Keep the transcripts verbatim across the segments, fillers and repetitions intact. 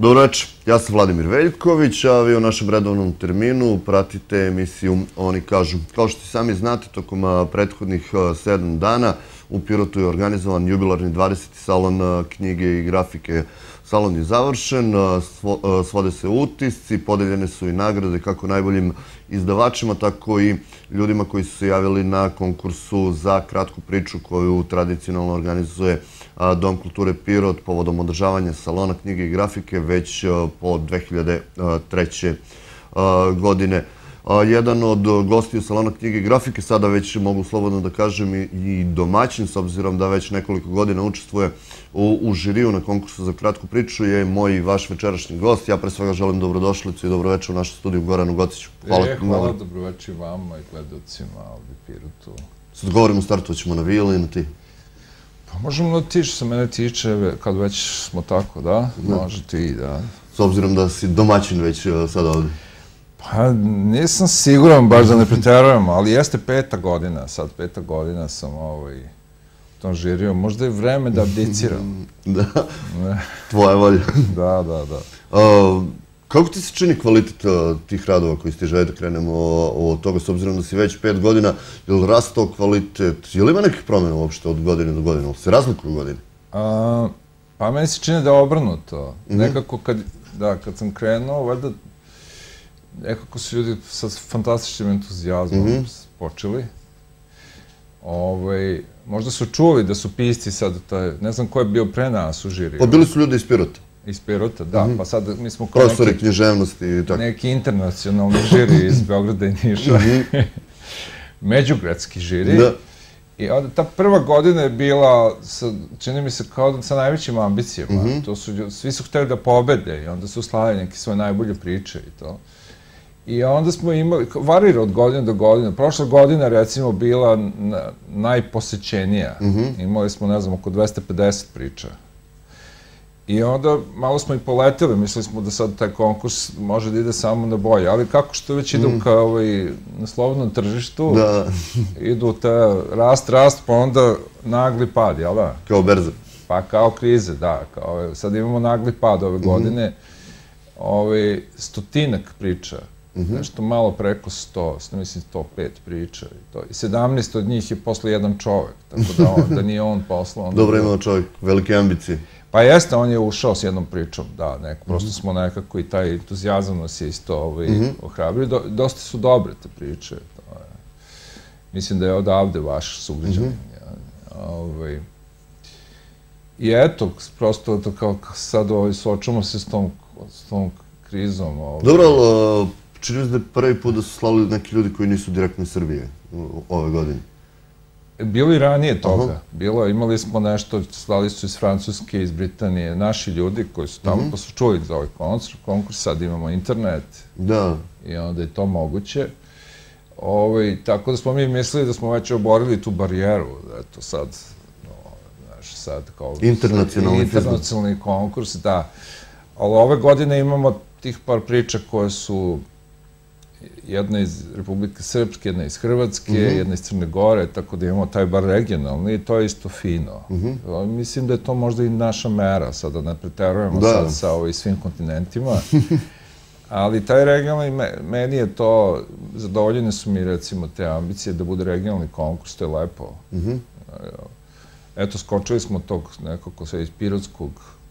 Dobro večer, ja sam Vladimir Veljković, a vi u našem redovnom terminu pratite emisiju Oni kažu. Kao što sami znate, tokom prethodnih sedam dana u Pirotu je organizovan jubilarni dvadeseti salon knjige i grafike. Salon je završen, svode se utisci, podeljene su i nagrade kako najboljim izdavačima, tako i ljudima koji su se javili na konkursu za kratku priču koju tradicionalno organizuje Dom kulture Pirot povodom održavanja salona knjige i grafike već po dve hiljade treće. godine. Jedan od gostiju salona knjige i grafike, sada već mogu slobodno da kažem i domaćin, s obzirom da već nekoliko godina učestvuje u žiriju na konkursu za kratku priču, je moj i vaš večerašnji gost. Ja pre svega želim dobrodošlicu i dobroveče u našem studiju Goranu Gociću. Hvala, hvala dobroveče vama i gledalcima ovdje u Pirotu. Sad govorimo u startu, hoćemo na vi ili na ti? Pa možemo na ti, što se mene tiče, kad već smo tako, da? Može ti, da. S obzirom da si domaćin već sada ovdje. Pa nisam siguran, baš da ne preterujem, ali jeste peta godina, sad peta godina sam u tom žiriju. Možda je vreme da abdiciram. Da, tvoja volja. Da, da, da. Kako ti se čini kvalitet tih radova koji ste želi da krenemo od toga, s obzirom da si već pet godina, je li rastao kvalitet, je li ima nekih promjena uopšte od godine do godine, ali se razlikuju godine? Pa meni se čini da je obrnuto. Nekako kad sam krenuo, valjda nekako su ljudi sa fantastičnim entuzijazmom počeli. Možda su čuli da su pisci sad, ne znam ko je bio pre nas u žiriju. Pa bili su ljudi iz Pirota. Iz Pirota, da. Pa sad mi smo kao profesori književnosti i tako. Neki internacionalni žiri iz Beograda i Niša. Međugradski žiri. I onda ta prva godina je bila, čini mi se, kao sa najvećim ambicijama. Svi su hteli da pobede i onda su slali neke svoje najbolje priče i to. I onda smo imali, varira od godine do godine. Prošla godina, recimo, bila najposećenija. Imali smo, ne znam, oko dvesta pedeset priča. I onda malo smo i poletili, mislili smo da sad taj konkurs može da ide samo na bolje, ali kako što već idu kao na slobodnom tržištu, idu te rast, rast, pa onda nagli pad, jel da? Kao berza. Pa kao krize, da. Sad imamo nagli pad ove godine, stotinak priča, nešto malo preko sto, mislim sto pet priča i sedamnaest od njih je posle jedan čovek, tako da nije on poslao. Dobro imao čovek, velike ambicije. Pa jeste, on je ušao s jednom pričom, da, prosto smo nekako i taj entuzijazam nas je isto ohrabrio. Dosta su dobre te priče. Mislim da je odavde vaš sugrađanin. I eto, prosto kao sad suočamo se s tom krizom. Dobro, ali čini mi se da je prvi put da su slali neki ljudi koji nisu direktno iz Srbije ove godine. Bilo i ranije toga. Bilo, imali smo nešto, slali su iz Francuske, iz Britanije, naši ljudi koji su tamo, pa su čuli za ovaj konkurs, sad imamo internet. Da. I onda je to moguće. Tako da smo mi mislili da smo već oborili tu barijeru, eto sad, znaš, sad kao... Internacionalni Internacionalni konkurs, da. Ali ove godine imamo tih par priča koje su jedna iz Republike Srpske, jedna iz Hrvatske, jedna iz Crne Gore, tako da imamo taj bar regionalni i to je isto fino. Mislim da je to možda i naša mera, sada ne preterujemo sad sa svim kontinentima, ali taj regionalni, meni je to, zadovoljene su mi recimo te ambicije da bude regionalni konkurs, to je lepo. Eto, skočili smo tog nekako sve iz Pirotskog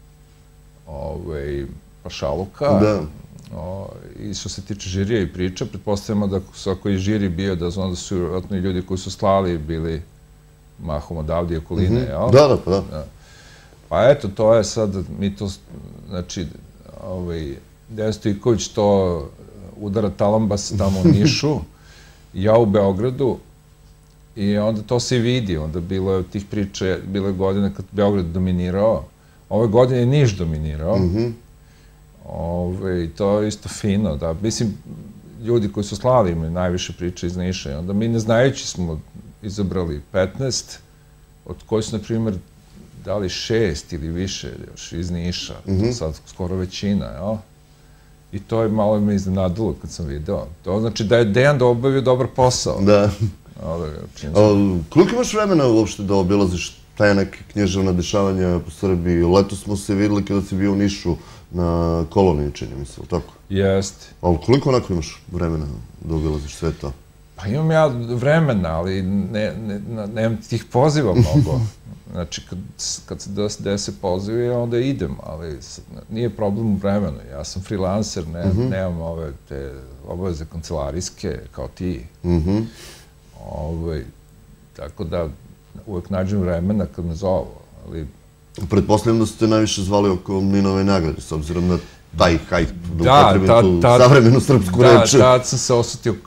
pašaluka. Da. I što se tiče žirija i priča, pretpostavljamo da ako je žiri bio, da onda su vjerojatno i ljudi koji su slali bili mahom odavde i okoline, jel? Da, da, pa da. Pa eto, to je sad, mi to, znači, Dejan Stojković to udara talambas tamo u Nišu, ja u Beogradu, i onda to se i vidi, onda bilo je tih priča, bilo je godine kad Beograd dominirao, ove godine je Niš dominirao, i to je isto fino, da, mislim, ljudi koji su slali imaju najviše priče iz Niša i onda mi ne znajući smo izabrali petnaest, od koji su, na primjer, dali šest ili više još iz Niša, to sad skoro većina, jel? I to je malo me iznenadilo kad sam video. To znači da je Dejan da obavio dobar posao. Da. Koliko imaš vremena uopšte da obilaziš taj neke književna dešavanja po Srbiji? Leto smo se videli kada si bio u Nišu, na koloniji, čini mi se, ili tako? Jeste. Ali koliko onako imaš vremena da obilaziš sve to? Pa imam ja vremena, ali nemam tih poziva mnogo. Znači, kad se dese pozivi, onda idem, ali nije problem u vremenu. Ja sam freelancer, nemam ove te obaveze kancelarijske kao ti. Tako da uvek nađem vremena kad me zovu, ali... Pretpostavljam da ste najviše zvali oko Ninove nagrade, s obzirom na taj hajp, da upotrebim tu savremenu srpsku reč. Da, tad sam se osetio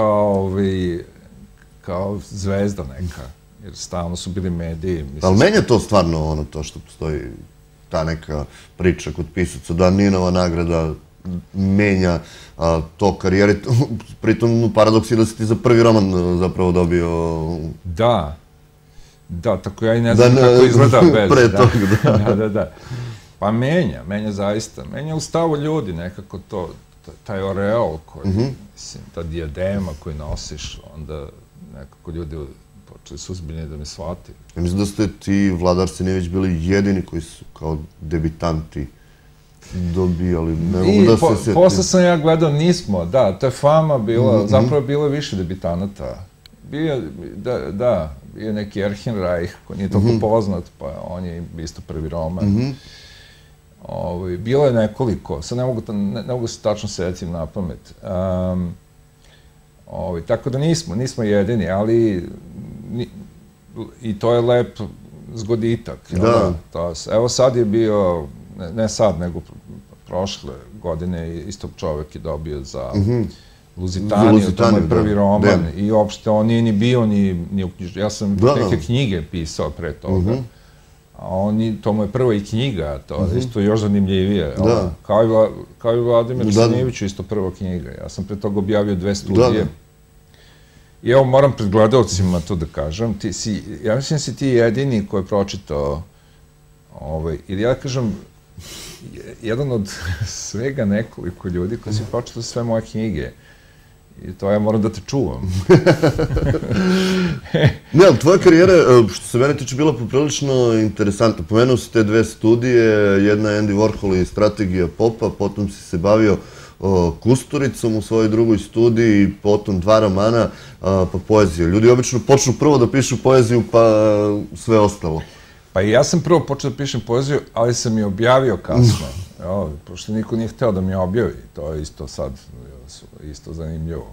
kao zvezda neka, jer stalno su bili mediji. Ali meni je to stvarno ono to što postoji, ta neka priča kod pisaca, da Ninova nagrada menja to karijeri, pritom paradoks je da si ti za prvi roman zapravo dobio... Da, da, tako ja i ne znam kako izgleda bez. Pre toga, da. Da, da. Pa menja, menja zaista. Menja u stavu ljudi nekako to, taj oreol koji, mislim, ta dijadema koju nosiš, onda nekako ljudi počeli su uzbiljeni da me shvati. Ja mislim da ste ti, Vladar Sinijević, bili jedini koji su kao debitanti dobijali, ne mogu da se sjetim. Posle sam ja gledao, nismo, da, to je fama bila, zapravo bilo je više debitanata. Bio, da, bio je neki Erhin Reich, koji nije toliko poznat, pa on je isto prvi roman. Bilo je nekoliko, sad ne mogu se tačno setim na pamet. Tako da nismo, nismo jedini, ali i to je lep zgoditak. Evo sad je bio, ne sad, nego prošle godine, istog čovek je dobio za Luzitaniju, to je moj prvi roman, i uopšte on nije ni bio ni u knjižu. Ja sam neke knjige pisao pre toga, a to mu je prva i knjiga, to je isto još zanimljivije. Kao i Vladimir Sinijeviću, isto prva knjiga. Ja sam pre toga objavio dve studije. I evo, moram pred gledalcima to da kažem, ja mislim da si ti jedini koji je pročitao, ili ja kažem, jedan od svega nekoliko ljudi koji si pročitao sve moje knjige. I to ja moram da te čuvam. Ne, ali tvoja karijera, što se mene tiče, bila poprilično interesantna. Pomenuo si te dve studije, jedna je Andy Warhol i Strategija popa, potom si se bavio Kusturicom u svojoj drugoj studiji, potom dva romana, pa poezija. Ljudi obično počnu prvo da pišu poeziju, pa sve ostalo. Pa i ja sam prvo počeo da pišem poeziju, ali sam je objavio kasno. Pošto niko nije hteo da mi je objavi. To je isto sad, isto zanimljivo.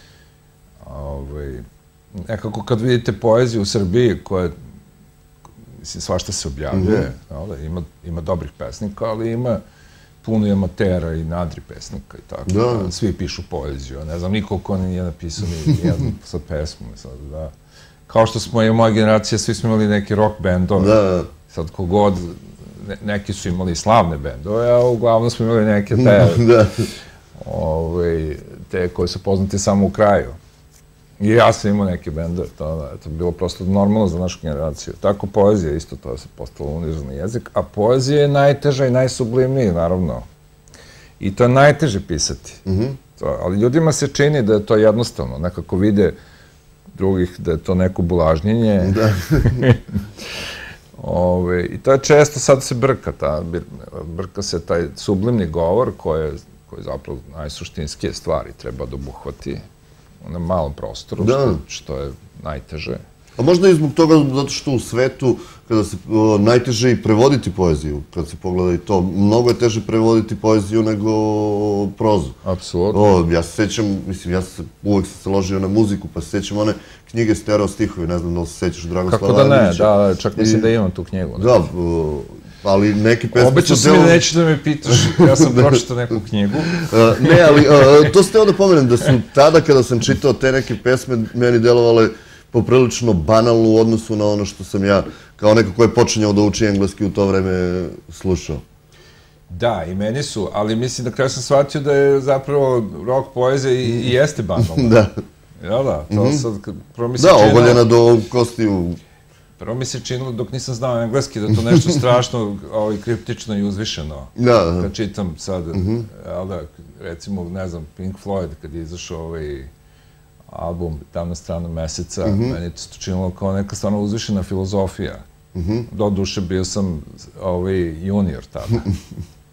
Nekako kad vidite poeziju u Srbiji, koja, mislim, svašta se objavljuje, ima dobrih pesnika, ali ima puno i amatera i nadri pesnika i tako. Svi pišu poeziju. Ne znam, niko ko nije napisao ni jednu sa pesmom. Kao što smo i moja generacija, svi smo imali neke rock bendove. Sad kogod, neki su imali slavne bendove, a uglavnom smo imali neke te koje su poznate samo u kraju. I ja sam imao neke bendove, to je bilo prosto normalno za našu generaciju. Tako poezija isto, to je postalo univerzalni jezik, a poezija je najteža i najsublimniji, naravno. I to je najteže pisati. Ali ljudima se čini da je to jednostavno, nekako vide drugih da je to neko bulažnjenje. I to je često, sad se brka, brka se taj sublimni govor koji zapravo najsuštinskije stvari treba da obuhvati na malom prostoru, što je najteže. A možda i zbog toga, zato što u svetu, kada se najteže i prevoditi poeziju, kada se pogleda i to, mnogo je teže prevoditi poeziju nego prozu. Apsolutno. Ja se sećam, mislim, ja uvek sam se ložio na muziku, pa se sećam one knjige stereo stihovi, ne znam da li se sećaš Dragoslava Ivanovića. Kako da ne, da, čak mislim da imam tu knjigu. Da, ali neki pesme... Obećao sam mi da neću da me pitaš, ja sam pročitao neku knjigu. Ne, ali to ste onda pomenem, da su tada kada sam čitao te neke pesme, meni delovale poprilično banalno u odnosu na ono što sam ja, kao neko ko je počinjao da uči engleski u to vreme, slušao. Da, i meni su, ali mislim da kraju sam shvatio da je zapravo rock poezija i jeste banalno. Da. Ja da, to sad, prvo mi se činilo... Da, ogoljena do kostiju. Prvo mi se činilo, dok nisam znao engleski, da to nešto strašno, kriptično i uzvišeno. Da. Kad čitam sad, recimo, ne znam, Pink Floyd, kad je izašao ovaj album Tamna strana meseca, meni je to činilo kao neka stvarno uzvišena filozofija. Do duše bio sam junior tada.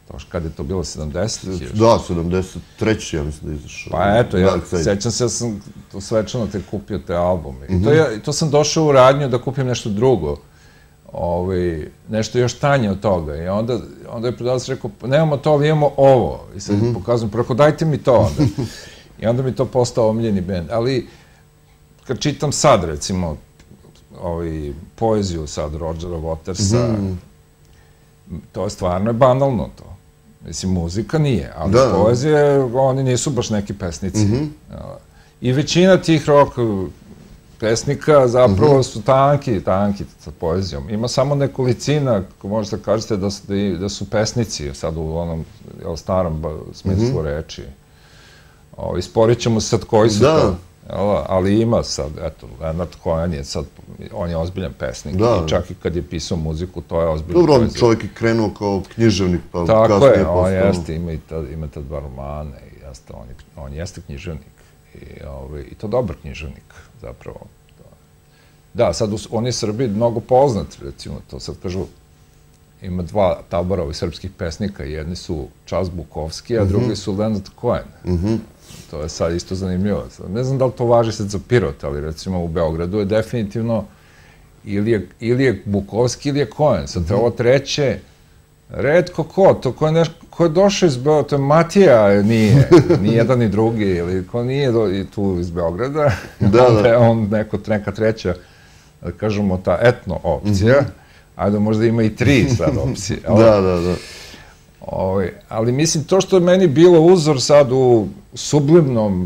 To kad je to bilo, sedamdeset? Da, sedamdeset treći ja mislim da je izašao. Pa eto, ja sećam se da sam svečano te kupio te albume. I to sam došao u radnju da kupim nešto drugo. Nešto još tanje od toga. I onda je prodavac rekao, nemamo to, ali imamo ovo. I sad pokazujem, preko dajte mi to onda. I onda mi to postao omiljeni bend. Ali kad čitam sad, recimo, poeziju sad Rodgera Watersa, to je stvarno banalno to. Mislim, muzika nije, ali poezije, oni nisu baš neki pesnici. I većina tih rock pesnika zapravo su tanki, tanki sa poezijom. Ima samo nekolicina, ko možete da kažete da su pesnici, sad u onom starom smislu reči. Isporit ćemo sad koji su to. Ali ima sad, eto, Leonard Cohen je sad, on je ozbiljan pesnik. I čak i kad je pisao muziku, to je ozbiljan poezija. Dobro, čovjek je krenuo kao književnik, pa kasnije postao. Tako je, on jeste, ima ta dva romana i on jeste književnik. I to dobar književnik, zapravo. Da, sad on je Srbiji mnogo poznat, recimo, to sad kažu, ima dva tabora ovih srpskih pesnika, jedni su Čas Bukovski, a drugi su Leonard Cohen. To je sad isto zanimljivo. Ne znam da li to važi sad za Pirot, ali recimo u Beogradu je definitivno ili je Bukovski ili je Cohen. Sad ovo treće, retko ko, to ko je došao iz Beograda, to je Matija, nije, ni jedan ni drugi, ili ko nije tu iz Beograda, onda je on neka treća, da kažemo, ta etno opcija, ajde možda ima i tri sad opcije. Da, da, da. Ali mislim, to što je meni bilo uzor sad u sublimnom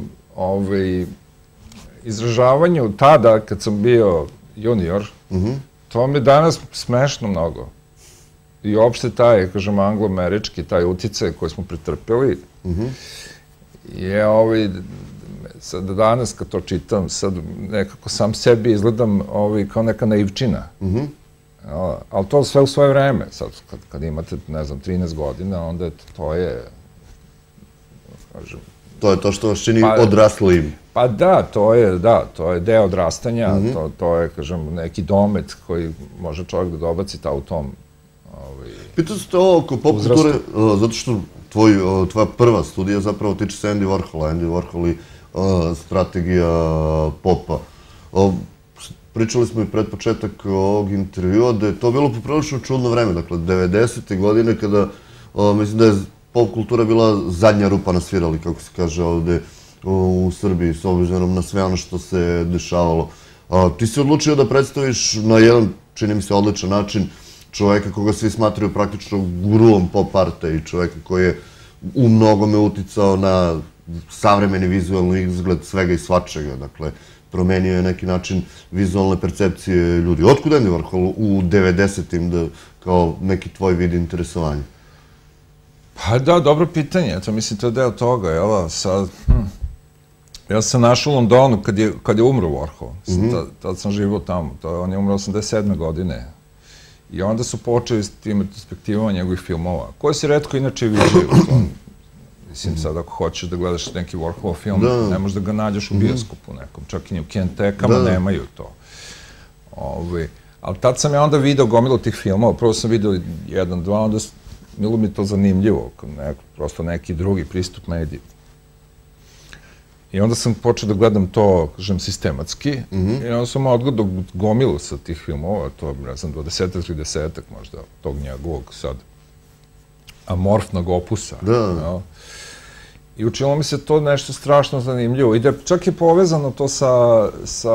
izražavanju tada, kad sam bio junior, to mi je danas smešno mnogo. I uopšte taj, kažem, anglo-američki, taj uticaj koji smo pretrpeli, je ovaj, sad danas kad to čitam, sad nekako sam sebi izgledam kao neka naivčina. Ali to sve u svoje vreme. Sad, kad imate, ne znam, trinaest godina, onda to je, kažem... To je to što vas čini odraslim. Pa da, to je, da, to je deo odrastanja, to je, kažem, neki domet koji može čovjek da dobaci ta u tom... Pitao ste ovo oko pop kulture, zato što tvoja prva studija zapravo tiče se Andy Warhola, Andy Warhol i strategija popa. Pričali smo i pred početak ovog intervjua da je to bilo poprilično čudno vreme, dakle, devedesete godine kada, mislim da je pop kultura bila zadnja rupa na svirali, kako se kaže ovde u Srbiji, s obzirom na sve ono što se dešavalo. Ti si odlučio da predstaviš na jedan, čini mi se, odličan način čoveka koga svi smatraju praktično guruom pop arta i čoveka koji je u mnogome uticao na savremeni vizualni izgled svega i svačega, dakle, promenio je neki način vizualne percepcije ljudi. Otkud Andy Warhol u devedesetim kao neki tvoj vid interesovanja? Pa da, dobro pitanje. Eto, mislim, to je deo toga, jel? Sad, ja sam našao u Londonu kad je umro Warhol. Tad sam živao tamo. On je umro osamdeset sedme godine. I onda su počeli s tim retrospektivama njegovih filmova, koje se retko inače viđaju. Mislim, sad ako hoćeš da gledaš neki Warholov film, ne možeš da ga nađeš u bioskopu nekom, čak i u Kentekama nemaju to. Ali tad sam ja onda video gomilu tih filmova, prvo sam video jedan, dva, onda bilo mi to zanimljivo, prosto neki drugi pristup mediju. I onda sam počeo da gledam to, kažem, sistematski, i onda sam odgledao gomilu sa tih filmova, to, ne znam, dvadesetak, tridesetak možda, tog njegovog sad amorfnog opusa. Da. I učinilo mi se to nešto strašno zanimljivo. I da čak je povezano to sa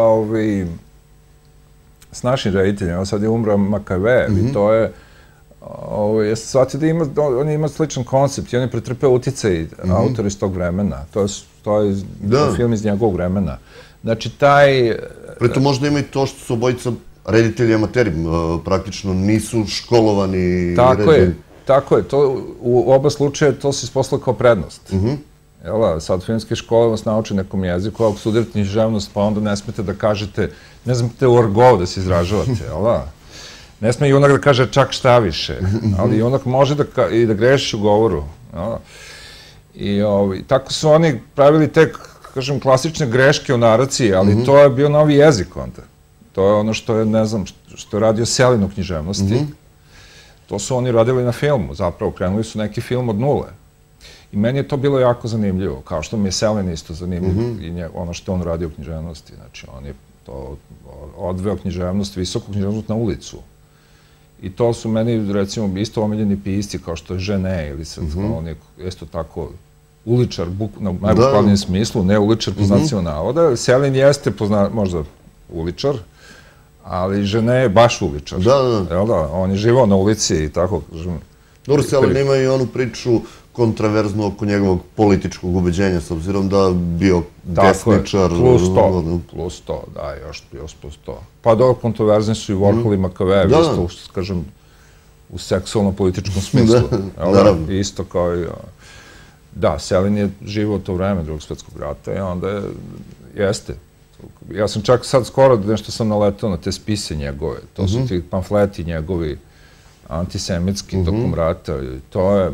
s našim rediteljima. Sad je umro Makavejev i to je... Ja sam shvatio da on ima sličan koncept i on je pretrpeo uticaj autora iz tog vremena. To je film iz njegovog vremena. Znači, taj... Preto možda ima i to što su obojica reditelji amateri, praktično nisu školovani... Tako je, tako je. U oba slučaja to se isposlao kao prednost. Sad filmske škole vas nauče nekom jeziku, ako studirate književnost, pa onda ne smete da kažete, ne smete u argov da se izražavate, jel da? Ne sme i onak da kaže čak šta više, ali onak može i da greši u govoru. I tako su oni pravili te, kažem, klasične greške u naraciji, ali to je bio novi jezik onda. To je ono što je, ne znam, što je radio Selin u književnosti. to su oni radili na filmu, zapravo krenuli su neki film od nule. I meni je to bilo jako zanimljivo, kao što mi je Selin isto zanimljivo i ono što on radi u književnosti. Znači, on je to odveo književnost, visoku književnost na ulicu. I to su meni, recimo, isto omiljeni pisci, kao što je Žene, ili sad, on je isto tako uličar, na najbukvalnijem smislu, ne uličar po znacima navoda. Selin jeste možda uličar, ali Žene je baš uličar. Da, da. On je živao na ulici i tako, kažem. Dobro, Selin ima i onu priču kontraverzno oko njegovog političkog ubeđenja, s obzirom da bio desničar. Plus to, plus to, da, još plus to. Pa dobro, kontroverzni su i Warhol i Makavejev, isto, kažem, u seksualno-političkom smislu. Naravno. Isto kao i... Da, Selin je živao u to vreme drugog svjetskog rata i onda je, jeste. Ja sam čak sad skoro nešto sam naletao na te spise njegove. To su ti pamfleti njegovi antisemitski tokom rata. To je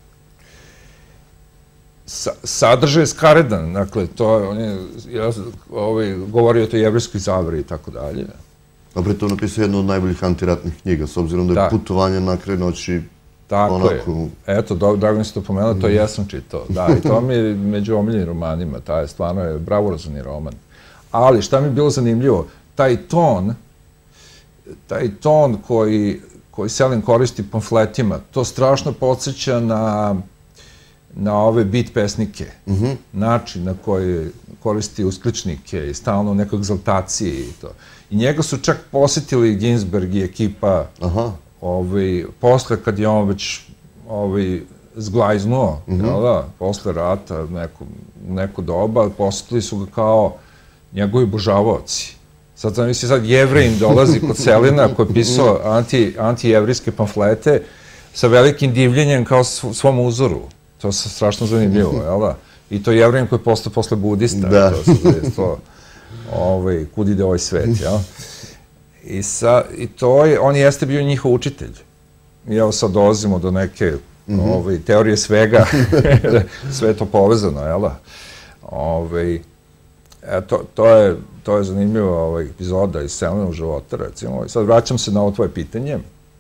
sadržaj skaredan. Dakle, to je, on je govorio o toj jevrijskoj zaveri i tako dalje. A pre to napisao jednu od najboljih antiratnih knjiga, s obzirom da je Putovanje na kraj noći. Tako je. Eto, drago mi se to pomenuo, to jesam čitao. Da, i to mi je među omiljenim romanima. Taj je stvarno je bravurozan roman. Ali šta mi je bilo zanimljivo, taj ton, taj ton koji, koji Selin koristi pamfletima, to strašno podsjeća na, na ove beat pesnike. Način na koji koristi uskličnike i stalno u nekoj egzaltaciji i to. I njega su čak posjetili Ginsberg i ekipa posle kad je on već zglajznuo, posle rata, u neko doba, posjetili su ga kao njegovi obožavaoci. Sad sam misli, sad Jevrejin dolazi kod Selina koji je pisao antijevrijske pamflete sa velikim divljenjem kao svom uzoru. To je strašno zanimljivo, jel da? I to je Jevrejin koji je postao posle budista. Da. To je kud ide ovaj svet, jel? I to je, on jeste bio njihov učitelj. I evo sad dolazimo do neke teorije svega, sve je to povezano, jel da? To je zanimljiva epizoda iz Selinovog života, recimo. Sad vraćam se na ovo tvoje pitanje.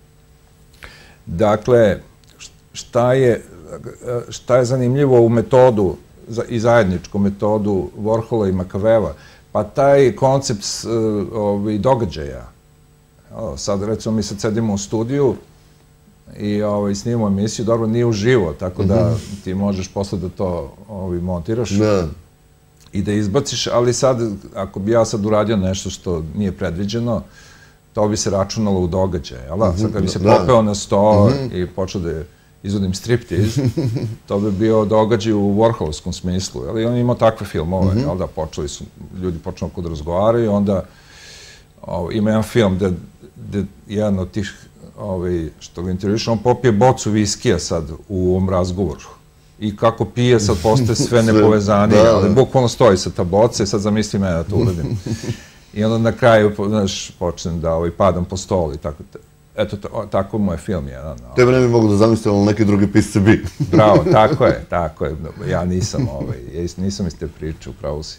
Dakle, šta je zanimljivo u metodu, i zajedničku metodu Warhola i Makavejeva? Pa taj koncept događaja. Sad, recimo, mi sad sedimo u studiju i snimamo emisiju, dobro, nije uživo, tako da ti možeš posle da to montiraš i da izbaciš, ali sad, ako bi ja sad uradio nešto što nije predviđeno, to bi se računalo u događaj, jel da? Sad kad bi se popeo na sto i počeo da izvodim striptiz, to bi bio događaj u Warholovskom smislu, jel? I on imao takve filmove, jel da? Počeli su, ljudi počnu oko da razgovaraju i onda ima jedan film gde jedan od tih što ga intervjuša, on popije bocu viskija sad u ovom razgovoru. I kako pije, sad postaje sve nepovezanije, ali bukvalno stoji sa ta boca i sad zamisli mene da to uradim. I onda na kraju, znaš, počnem da padam po stolu i tako. Eto, tako mu je film jedan. Tebe ne bi mogu da zamislim, ali neki drugi pisce bi. Bravo, tako je, tako je. Ja nisam, nisam iz te priče, upravo si.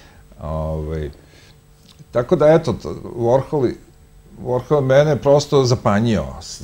Tako da, eto, Warhol Warhol mene prosto zapanjio.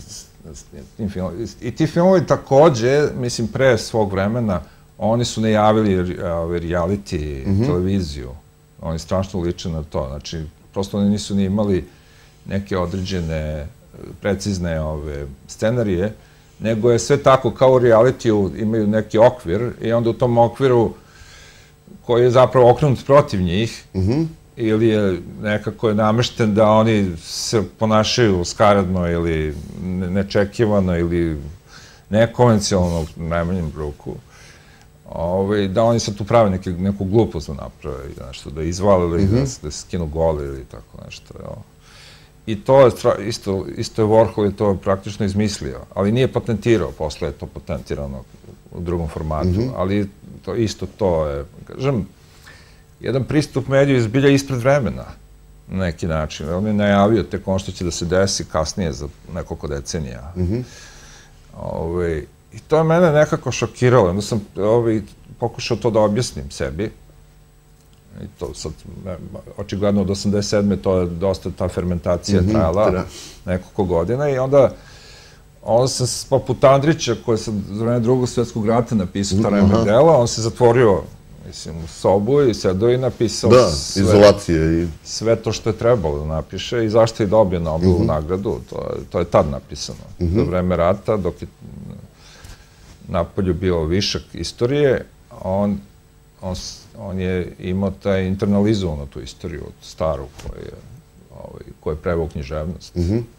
I ti filmovi takođe, mislim, pre svog vremena, oni su najavili reality televiziju. Oni strašno liče na to. Znači, prosto oni nisu ni imali neke određene, precizne scenarije, nego je sve tako, kao u realitiju imaju neki okvir i onda u tom okviru koji je zapravo okrenut protiv njih, ili je nekako je namešten da oni se ponašaju skaradno ili nečekivano ili nekonvencionalno u najmanjem ruku, da oni sad tu prave neku glupost da naprave, da izvale ili da se skinu gole ili tako nešto. I to je isto, isto je Warhol je to praktično izmislio, ali nije patentirao, posle je to patentirano u drugom formatu, ali isto to je, kažem, jedan pristup mediju je zbilja ispred vremena, na neki način. On je najavio tek ono što će da se desi kasnije za nekoliko decenija. I to je mene nekako šokiralo. Onda sam pokušao to da objasnim sebi. I to sad, očigledno od osamdeset sedme to je dosta ta fermentacija trajala nekoliko godina i onda onda sam poput Andrića, koji sam za vreme drugog svjetskog rata napisao ta remek dela, on se zatvorio, mislim, u sobu i sedao i napisao sve to što je trebalo da napiše i zašto je dobio Nobelovu nagradu, to je tad napisano. Za vreme rata, dok je napolju bio višak istorije, on on je imao taj internalizovanu tu istoriju staru koju je preveo književnost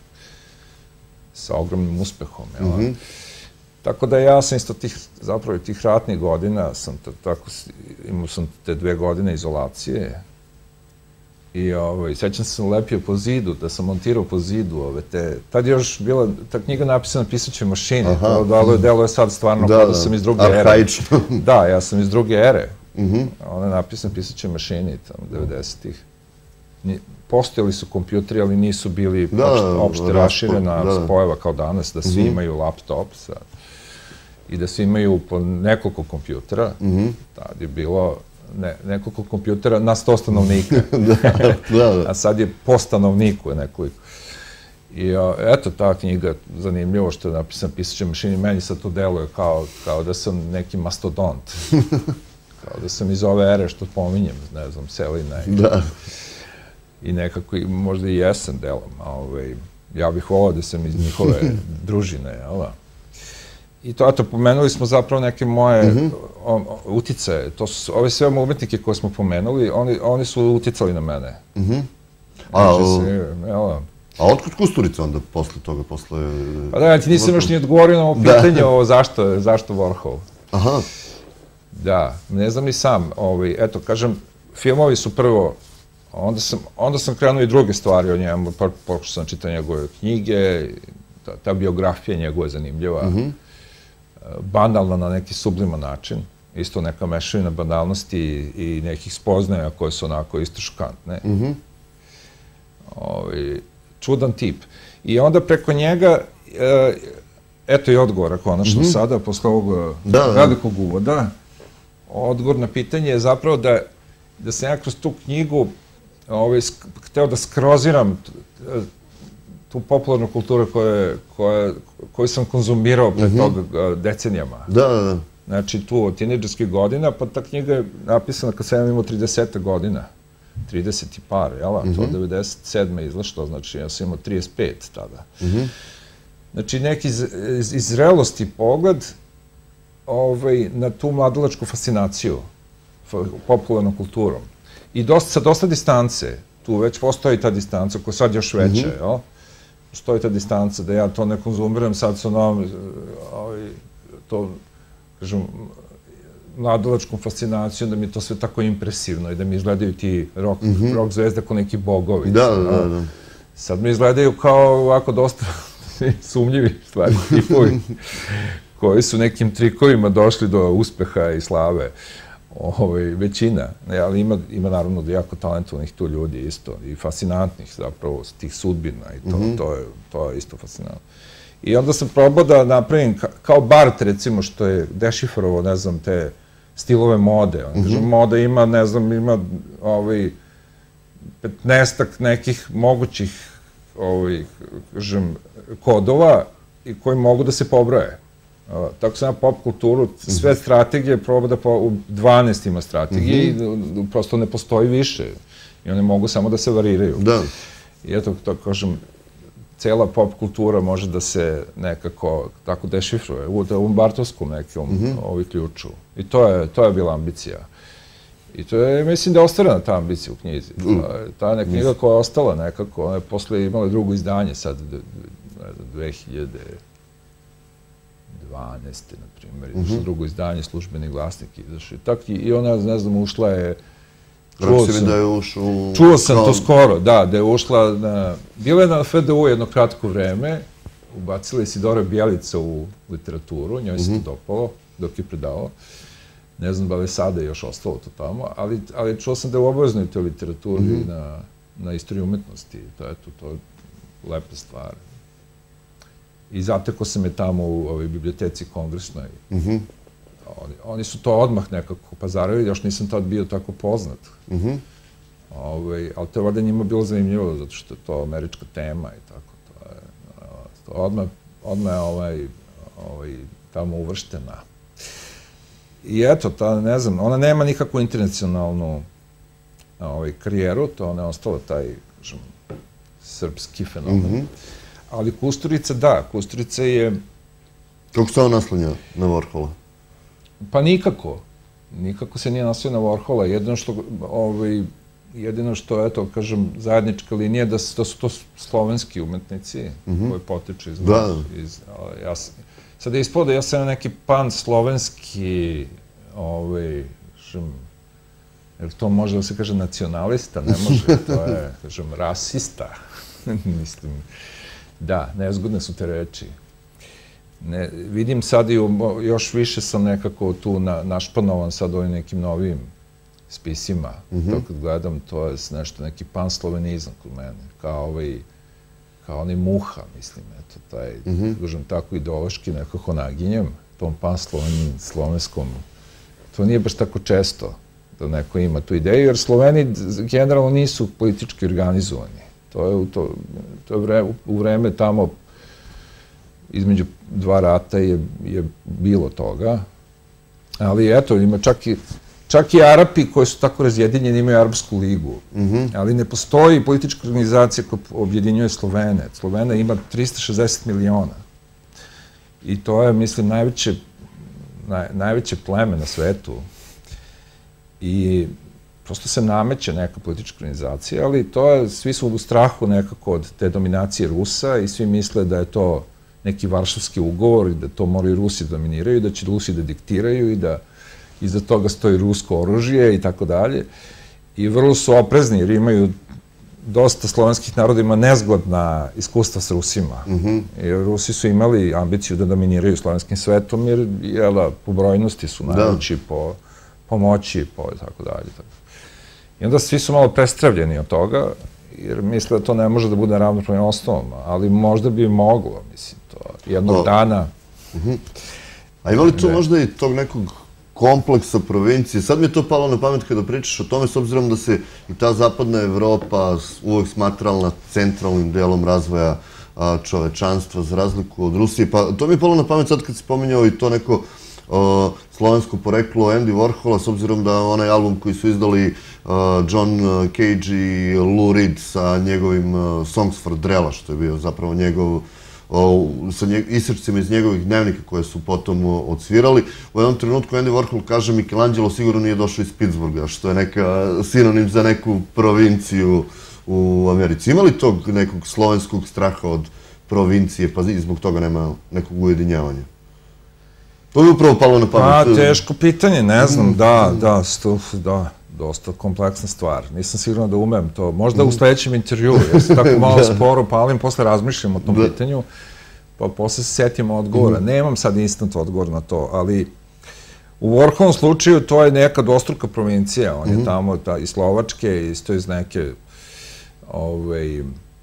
sa ogromnim uspehom. Tako da ja sam isto tih, zapravo tih ratnih godina, imao sam te dve godine izolacije i sećam se sam lepio po zidu, da sam montirao po zidu. Tad je još bila ta knjiga napisana na pisaćoj mašini, delo je sad stvarno kao da sam iz druge ere. Arhaično. Da, ja sam iz druge ere. Ona je napisana na pisaćoj mašini, tamo, devedesetih. Postojali su kompjuteri, ali nisu bili opšte raširena spojeva kao danas, da svi imaju laptop i da svi imaju po nekoliko kompjutera. Tad je bilo nekoliko kompjutera na sto stanovnika. A sad je po stanovniku nekoliko. I eto, ta knjiga, zanimljivo što je napisana na pisaćoj mašini, meni sad to deluje kao da sam neki mastodont. Kao da sam iz ove ere što pominjem, ne znam, Selina i nekako, možda i jesen delom. Ja bih volao da sam iz njihove družine, jel da? I to, eto, pomenuli smo zapravo neke moje uticaje. Ove sve umetnike koje smo pomenuli, oni su uticali na mene. A otkud Kusturica onda posle toga? Pa da, ja ti nisam još ni odgovorio na ovo pitanje o zašto Warhol. Aha. Da, ne znam ni sam. Eto, kažem, filmovi su prvo, onda sam krenuo i druge stvari o njemu, pokušao sam čitati njegove knjige, ta biografija njegova je zanimljiva, banalna na neki subliman način, isto neka mešavina banalnosti i nekih spoznaja koje su onako isto šokantne. Čudan tip. I onda preko njega, eto i odgovora konačno sada, posle ovog velikog uvoda, odgovor na pitanje je zapravo da sam ja kroz tu knjigu hteo da skroziram tu popularnu kulturu koju sam konzumirao pre toga decenijama. Da, da, da. Znači, tu od tinejdžerskih godina, pa ta knjiga je napisana kad sam imao trideset godina. trideset i par, jel? To je devedeset sedme izlašlo, znači ja sam imao trideset pet tada. Znači, neki iz zrelosti pogled na tu mladalačku fascinaciju popularnom kulturom. I sa dosta distance, tu već postoji ta distanca, koja sad još veća, jel? Postoji ta distanca da ja to ne konzumiram sad sa novom, to, kažem, mladalačkom fascinacijom, da mi je to sve tako impresivno i da mi izgledaju ti rock zvezde kao neki bogovi. Da, da, da. Sad mi izgledaju kao ovako dosta sumnjivi stvari, tipovi, koji su nekim trikovima došli do uspeha i slave. Većina, ali ima naravno jako talentovnih tu ljudi isto i fascinantnih zapravo tih sudbina i to je isto fascinantno. I onda sam probao da napravim kao Bart, recimo, što je dešifrovao, ne znam, te stilove mode. Moda ima, ne znam, ima petnaestak nekih mogućih kodova koji mogu da se pobroje. Tako sam ja pop kulturu, sve strategije probao da u dvanaest ima strategije i prosto ne postoji više. I one mogu samo da se variraju. Da. I eto, to kažem, cela pop kultura može da se nekako tako dešifruje, u ovom bartovskom nekom ključu. I to je bila ambicija. I to je, mislim da je ostvarena ta ambicija u knjizi. Ta knjiga koja je ostala nekako, ona je posle imala drugo izdanje sad, dve hiljade dvanaeste. na primjer, izašlo drugo izdanje, Službeni glasnik izašao. I ona, ne znam, ušla je... Kako si mi da je ušao... Čuo sam to skoro, da, da je ušla na... Bila je na F D U jedno kratko vreme, ubacila je Isidora Bjelica u literaturu, njoj se to dopalo dok je predavao. Ne znam da li je sada još ostalo to tamo, ali čuo sam da je u obaveznoj toj literaturi na istoriji umetnosti. To je lepa stvar. I zatekao sam je tamo u ovoj biblioteci kongresnoj. Oni su to odmah nekako pazarili, još nisam tad bio tako poznat. Ali to je valjda njima bilo zanimljivo, zato što je to američka tema i tako. odmah je ovaj, ovaj, tamo uvrštena. I eto, ta, ne znam, ona nema nikakvu internacionalnu ovaj, karijeru, to ona je ostala taj, kažem, srpski fenomen. Ali Kusturica, da, Kusturica je... Kako se on naslanja na Warhola? Pa nikako. Nikako se nije naslanja na Warhola. Jedino što, ovaj, jedino što, eto, kažem, zajednička linija da su to slovenski umetnici koji potiču iz... iz ja sam, sada je ispod da ja sam neki pan-slovenski, ovaj, kažem, jer to može da se kaže nacionalista, ne može, to je, kažem, rasista. Mislim, da, nezgodne su te reči. Ne, vidim sad i još više sam nekako tu na, našpanovan sad ovim nekim novim spisima. Mm-hmm. To kad gledam, to je nešto, neki panslovenizam kod mene, kao ovaj, kao onaj Muha, mislim, eto, taj, mm-hmm. kažem, tako ideološki nekako naginjem, tom panslovenskom. To nije baš tako često da neko ima tu ideju, jer Sloveni generalno nisu politički organizovani. To je u, to, to je vre, u vreme tamo između dva rata je, je bilo toga. Ali eto, ima čak i, čak i Arapi koji su tako razjedinjeni imaju Arapsku ligu. Mm-hmm. Ali ne postoji politička organizacija koja objedinjuje Slovene. Slovena ima trista šezdeset miliona. I to je, mislim, najveće, naj, najveće pleme na svetu. I prosto se nameće neka politička organizacija, ali to je, svi su u strahu nekako od te dominacije Rusa i svi misle da je to neki varšavski ugovor i da to moraju Rusi dominiraju, da će Rusi da diktiraju i da iza toga stoji rusko oružje i tako dalje. I vrlo su oprezni jer imaju dosta slovenskih naroda ima nezgodna iskustva s Rusima. Mm-hmm. Jer Rusi su imali ambiciju da dominiraju slovenskim svetom jer jela, po brojnosti su najveći, po, po moći, po i tako dalje. I onda svi su malo prestravljeni od toga jer misle da to ne može da bude ravnopravnim osnovama, ali možda bi moglo, mislim, to jednog no. dana. Mm-hmm. A ima li tu možda i tog nekog kompleksa provincije? Sad mi je to palo na pamet kada pričaš o tome, s obzirom da se i ta zapadna Evropa uvek smatrala centralnim delom razvoja a, čovečanstva za razliku od Rusije. Pa to mi je palo na pamet sad kad si pominjao i to neko a, slovensko poreklo Andy Warhola, s obzirom da onaj album koji su izdali a, John Cage i Lou Reed sa njegovim a, Songs for Drella, što je bio zapravo njegov O, sa nje, isrčcima iz njegovih dnevnika koje su potom o, odsvirali. U jednom trenutku Andy Warhol kaže Michelangelo sigurno nije došao iz Pittsburgha, što je neka sinonim za neku provinciju u Americi. Ima li tog nekog slovenskog straha od provincije, pa i zbog toga nema nekog ujedinjavanja? To je upravo palo na pamet. Pa, teško pitanje, ne znam, da, da, stuf, da. Dosta kompleksna stvar. Nisam sigurno da umem to. Možda u sledećem intervju, jer se tako malo sporo palim, posle razmišljam o tom pitanju, pa posle se sjetim odgovora. Nemam sad instant odgovor na to, ali u Warholovom slučaju to je neka dvostruka provincija. On je tamo iz Slovačke, isto iz neke, ovaj,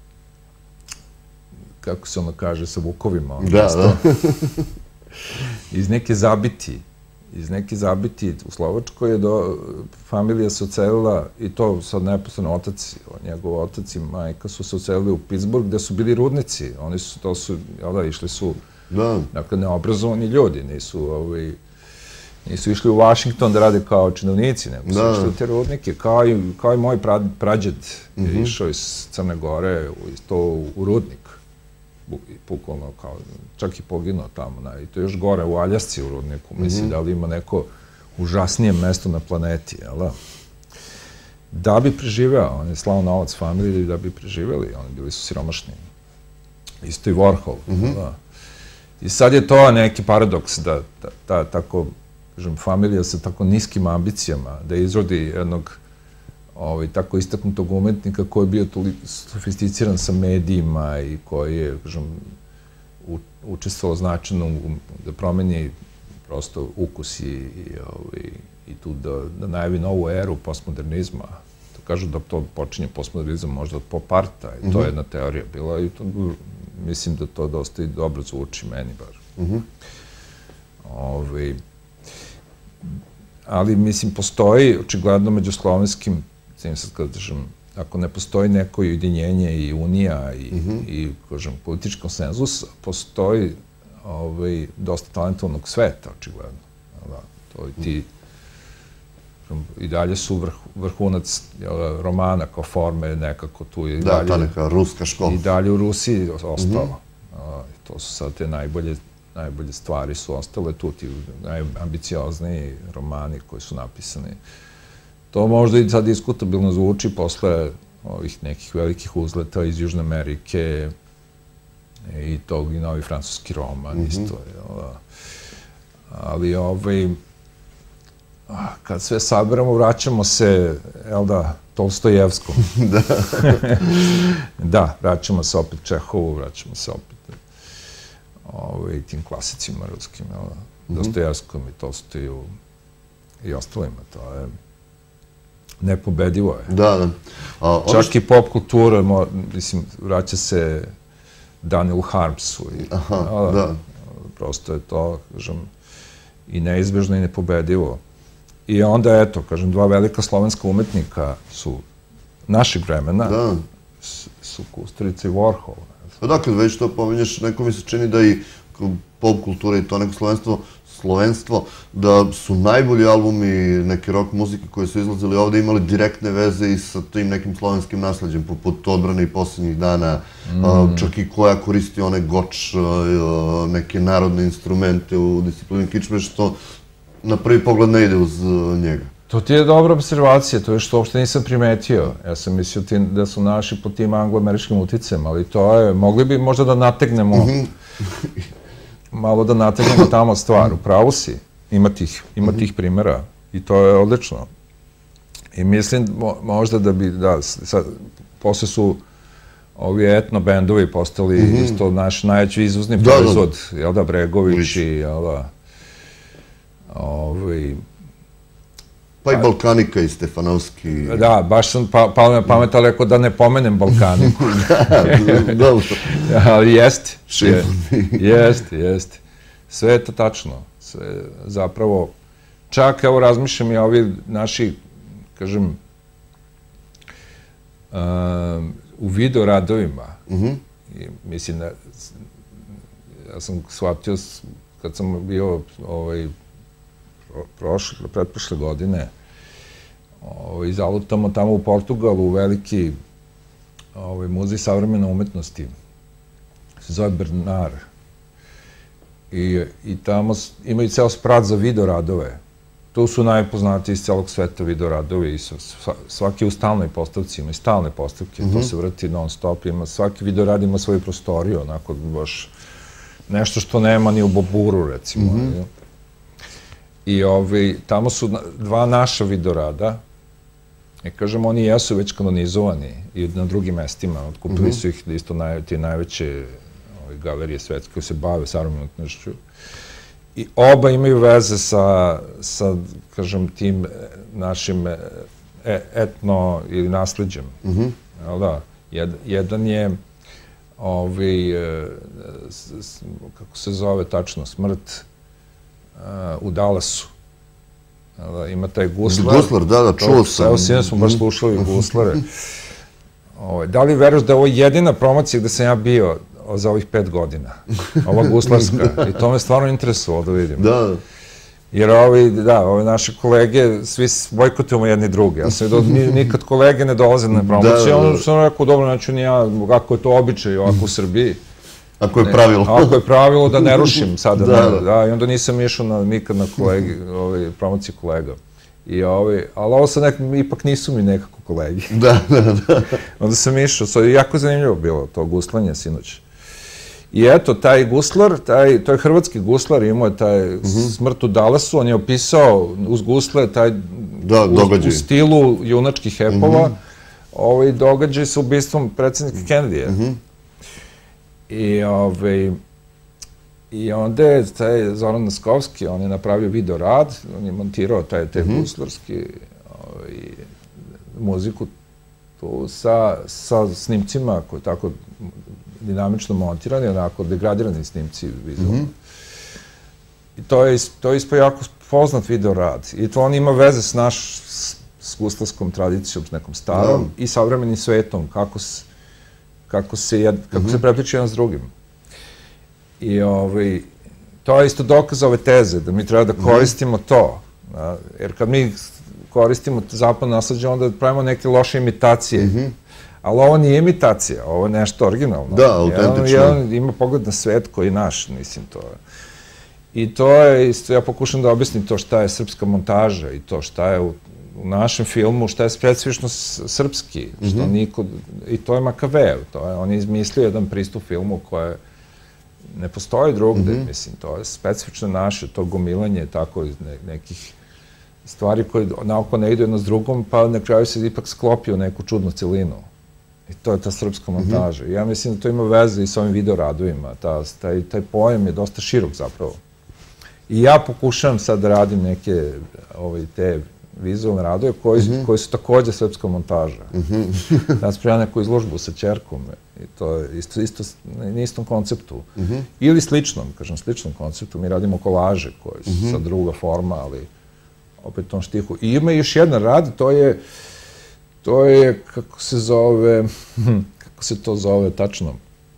kako se ono kaže, sa vukovima. Da, da. Iz neke Zabiti. Iz neke Zabiti u Slovačkoj je do, familija se ocelila, i to sad neposredno otac, njegov otac i majka su se ocelili u Pittsburgh, gde su bili rudnici. Oni su, to su, jel da, išli su, da. Dakle, neobrazovani ljudi, nisu, ovaj, nisu išli u Washington da rade kao činovnici, nego su da. Išli u te rudnike, kao i, kao i moj pra, prađed je mm-hmm. išao iz Crne Gore, to u rudnik. Pukolno, kao, čak i poginuo tamo, na, i to još gore u Aljasci u rudniku, misli mm-hmm. da li ima neko užasnije mesto na planeti, jel da? Da bi preživeo, on je slao novac familiji da bi preživeli, oni bili su siromašni. Isto i Warhol, mm-hmm. da. I sad je to neki paradoks da ta, ta tako, kažem, familija sa tako niskim ambicijama, da izrodi jednog ovaj, tako istaknutog umetnika koji je bio sofisticiran sa medijima i koji je, kažem, u, učestvovao značajno da promeni prosto ukus i, i, ovaj, i tu da, da najavi novu eru postmodernizma. To kažu da to počinje postmodernizam možda od pop arta i to mm-hmm. je jedna teorija bila i to, mislim da to dosta i dobro zvuči meni bar. Mm-hmm. Ovaj, ali, mislim, postoji očigledno među slovenskim, sad kada držam ako ne postoji neko ujedinjenje i unija i, i kažem, politički konsenzus, postoji ovaj, dosta talentovnog sveta, očigledno. Da, to i ti i dalje su vrh, vrhunac romana kao forme nekako tu i da, dalje. Da, ta neka ruska škola. I dalje u Rusiji ostalo. Mm -hmm. To su sad te najbolje, najbolje stvari su ostale tu, ti najambiciozniji romani koji su napisani. To možda i sad diskutabilno zvuči posle ovih nekih velikih uzleta iz Južne Amerike i tog i novi francuski roman mm -hmm. isto. Da. Ali ovaj, kad sve saberamo, vraćamo se, jel da, Tolstojevskom. Da. Da, vraćamo se opet Čehovu, vraćamo se opet ovaj, tim klasicima ruskim, jel da, mm -hmm. Dostojevskom i Tolstoju i ostalima. To je nepobedivo je. Da, da. A, Čak što... i pop kultura, mo, mislim, vraća se Danielu Harmsu. I, Aha, a, da. Prosto je to, kažem, i neizbežno i nepobedivo. I onda, eto, kažem, dva velika slovenska umetnika su našeg vremena, da. su Kusturica i Warhol. Pa da, kad već to pominješ, neko mi se čini da i pop kultura i to neko slovenstvo, slovenstvo, da su najbolji albumi neke rock muzike koje su izlazili ovde imali direktne veze i sa tim nekim slovenskim nasleđem, poput Odbrane i Posljednjih dana, mm. čak i koja koristi one goč, neke narodne instrumente u disciplini kičme, što na prvi pogled ne ide uz njega. To ti je dobra observacija, to je što uopšte nisam primetio. Ja sam mislio da su naši pod tim anglo-američkim uticem, ali to je, mogli bi možda da nategnemo, malo da nategnemo tamo stvar, u pravu si, ima tih, ima tih primjera i to je odlično. I mislim možda da bi, da, sad, posle su ovi etno bendovi postali isto naš najveći izvozni proizvod, jel da, Bregović i, jel da, Ovi... Pa i Balkanika i Stefanovski. Da, baš sam pao na pamet, ali rekao da ne pomenem Balkaniku. Da, dobro. Ali jeste. Jeste, jeste. Sve je to tačno. Zapravo, čak, evo, razmišljam i ovi naši, kažem, u video radovima. Mislim, ja sam shvatio, kad sam bio ovaj, prošle, pretprošle godine, ovaj, zalutamo tamo u Portugalu, u veliki ovaj, muzej savremene umetnosti, se zove Bernard. I, i tamo imaju ceo sprat za video radove. Tu su najpoznatiji iz celog sveta video radovi i svaki u stalnoj postavci ima i stalne postavke, to se vrti non stop, ima, svaki video rad ima svoju prostoriju, onako baš nešto što nema ni u Boburu, recimo. I ovaj, tamo su dva naša videorada, i kažem, oni jesu već kanonizovani i na drugim mestima, otkupili su ih isto te najveće galerije svetske koje se bave savremenom umetnošću. I oba imaju veze sa, sa, kažem, tim našim etno ili nasleđem. Da, jedan je, ovaj, kako se zove tačno, Smrt u Dallasu. Ima taj Guslar. Guslar, da, da, čuo sam. Evo, sine smo baš slušali Guslare. Da li veruješ da je ovo jedina promocija gde sam ja bio za ovih pet godina? Ova guslarska. I to me stvarno interesovalo da vidim. Da. Jer ovi, da, ove naše kolege, svi bojkotujemo jedni drugi. Ja sam vidio, nikad kolege ne dolaze na promociju. Onda sam rekao, dobro, neću ni ja, kako je to običaj ovako u Srbiji. Ako je pravilo. Ako je pravilo da ne rušim sada. Da, i onda nisam išao nikad na promociju kolega. Ali ovo sad ipak nisu mi nekako kolegi. Da, da, da. Onda sam išao, jako zanimljivo bilo to guslanje sinoć. I eto, taj guslar, to je hrvatski guslar, imao je taj Smrt u Dallasu, on je opisao uz gusle taj u stilu junačkih epova ovaj događaj sa ubistvom predsjednika Kennedyja. I onda je taj Zoran Naskovski, on je napravio video rad, on je montirao taj guslarski muziku tu sa snimcima koji je tako dinamično montirani, onako degradirani snimci vizualno. I to je ispao jako poznat video rad. I to on ima veze s s gustavskom tradicijom, s nekom starom i savremenim svetom, kako se, kako se, kako se prepliče jedan s drugim. I ovaj, to je isto dokaz ove teze, da mi treba da koristimo to. Jer kad mi koristimo zapadno nasleđe, onda pravimo neke loše imitacije. Ali ovo nije imitacija, ovo je nešto originalno. Da, autentično. Jedan ima pogled na svet koji je naš, mislim, to je. I to je, isto ja pokušam da objasnim to šta je srpska montaža i to šta je u našem filmu, šta je specifično srpski, što niko, i to je Makavejev, to je, on je izmislio jedan pristup filmu koje ne postoji drugde, mislim, to je specifično naše, to gomilanje, tako, nekih stvari koje naoko ne idu jedno s drugom, pa na kraju se ipak sklopi u neku čudnu celinu. I to je ta srpska montaža. Ja mislim da to ima veze i s ovim videoradovima. Taj pojam je dosta širok zapravo. I ja pokušavam sad da radim neke te vizualne radove koji su također srpska montaža. Ja sam prijavio neku izložbu sa ćerkom i to je isto na istom konceptu. Ili sličnom, kažem, sličnom konceptu. Mi radimo kolaže koje su sad druga forma, ali opet u tom štihu. I ima još jedan rad, to je To je, kako se zove, kako se to zove tačno?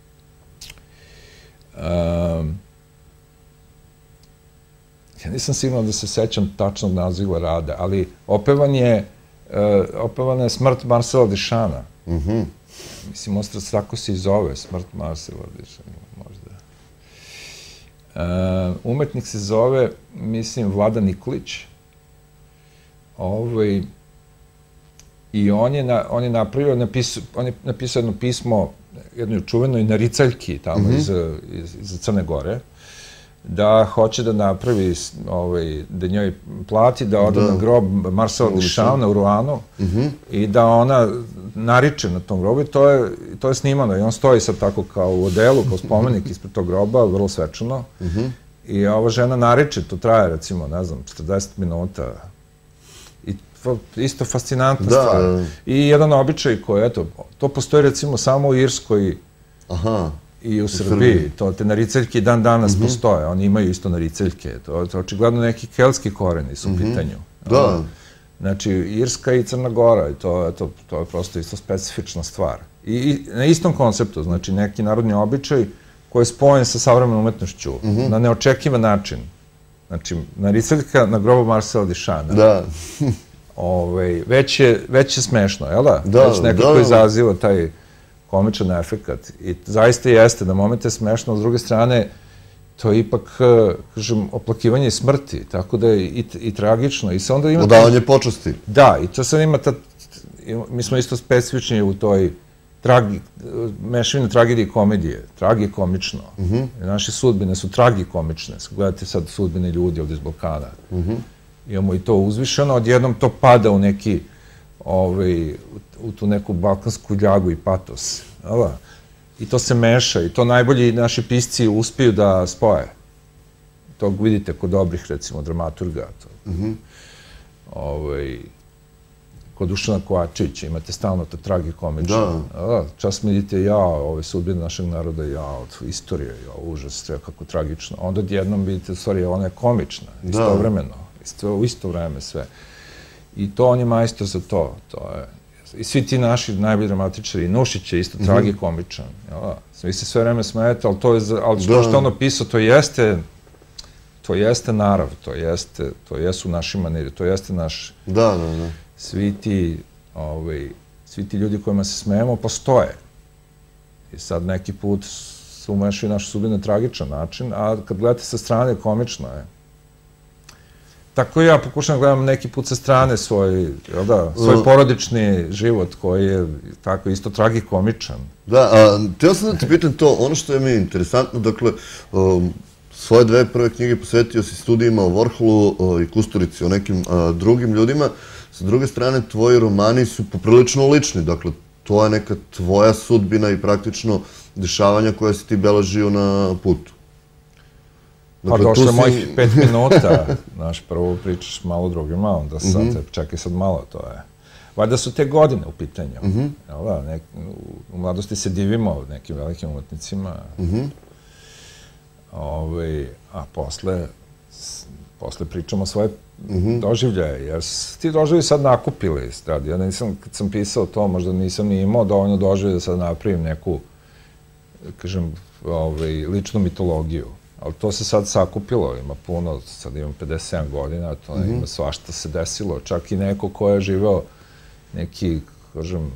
Ja nisam siguran da se sećam tačnog naziva rada, ali opevan je, opevana je Smrt Marsela Dišana. Mislim, Ostrac tako se i zove, Smrt Marsela Dišana, možda. Umetnik se zove, mislim, Vlada Nikolić. Ovaj... I on je napravio, on je napisao jedno pismo, jednoj čuvenoj naricaljki tamo iz Crne Gore, da hoće da napravi, da njoj plati da ode na grob Marsela Dišana u Ruanu i da ona nariče na tom grobu i to je snimano. I on stoji sad tako kao u odelu, kao spomenik ispred tog groba, vrlo svečano. I ova žena nariče, to traje recimo, ne znam, četrdeset minuta. Isto fascinantna stvar. I jedan običaj koji, eto, to postoji recimo samo u Irskoj i u Srbiji. Te nariceljke i dan danas postoje. Oni imaju isto nariceljke. To je očigledno neki keltski koreni su u pitanju. Da. Znači, Irska i Crna Gora. To je prosto isto specifična stvar. I na istom konceptu, znači neki narodni običaj koji je spojen sa savremenom umetnošću na neočekivan način. Znači, nariceljka na grobu Marsela Dišana. Da. Već je smešno, jel da? Već nekako izaziva taj komičan efekt. I zaista jeste, na momente je smešno, s druge strane, to je ipak, kažem, oplakivanje smrti, tako da je i tragično. Odavanje počasti. Da, i to sad ima ta, mi smo isto specifični u toj mešavini tragedije i komedije. Tragikomično. Naše sudbine su tragikomične. Gledajte sad sudbine ljudi ovdje iz Balkana. Imamo i to uzvišeno, odjednom to pada u neki, u tu neku balkansku ljagu i patos. I to se meša i to najbolji naši pisci uspiju da spoje. To vidite kod dobrih, recimo, dramaturga. Kod Dušana Kovačevića imate stalno to tragikomično. Čas mi vidite, ja, ove sudbine našeg naroda, ja, istorije, ja, užas, sve kako tragično. Onda odjednom vidite, stvari, ona je komična, istovremeno. U isto vreme sve. I to on je majstor za to. I svi ti naši najbolji dramatičari, Nušić je isto tragikomičan. Vi se sve vreme smijete, ali što ono pisao, to jeste to jeste narav, to jesu naši maniri, to jeste naš... Da, da, da. Svi ti svi ti ljudi kojima se smijemo postoje. I sad neki put se umešaju našu sudbinu na tragičan način, a kad gledate sa strane, komično je. Tako i ja pokušam gledam neki put sa strane svoj porodični život koji je tako isto tragikomičan. Da, htio sam da te pitam to, ono što je mi interesantno, dakle, svoje dve prve knjige posvetio si studijima o Warholu i Kusturici, o nekim drugim ljudima. Sa druge strane, tvoji romani su poprilično lični, dakle, to je neka tvoja sudbina i praktično dešavanja koja si ti beležio na putu. Pa došlo mojih pet minuta, znaš, prvo pričaš malo drugima, onda sad, čekaj sad malo, to je. Valjda su te godine u pitanju. U mladosti se divimo nekim velikim umetnicima, a posle posle pričamo svoje doživljaje, jer ti doživljaji sad nakupili stradi. Ja nisam, kad sam pisao to, možda nisam ni imao dovoljno doživljaja da sad napravim neku, kažem, ličnu mitologiju. Ali to se sad sakupilo, ima puno, sad imam pedeset sedam godina, to ima svašta se desilo. Čak i neko ko je živeo neki, kažem,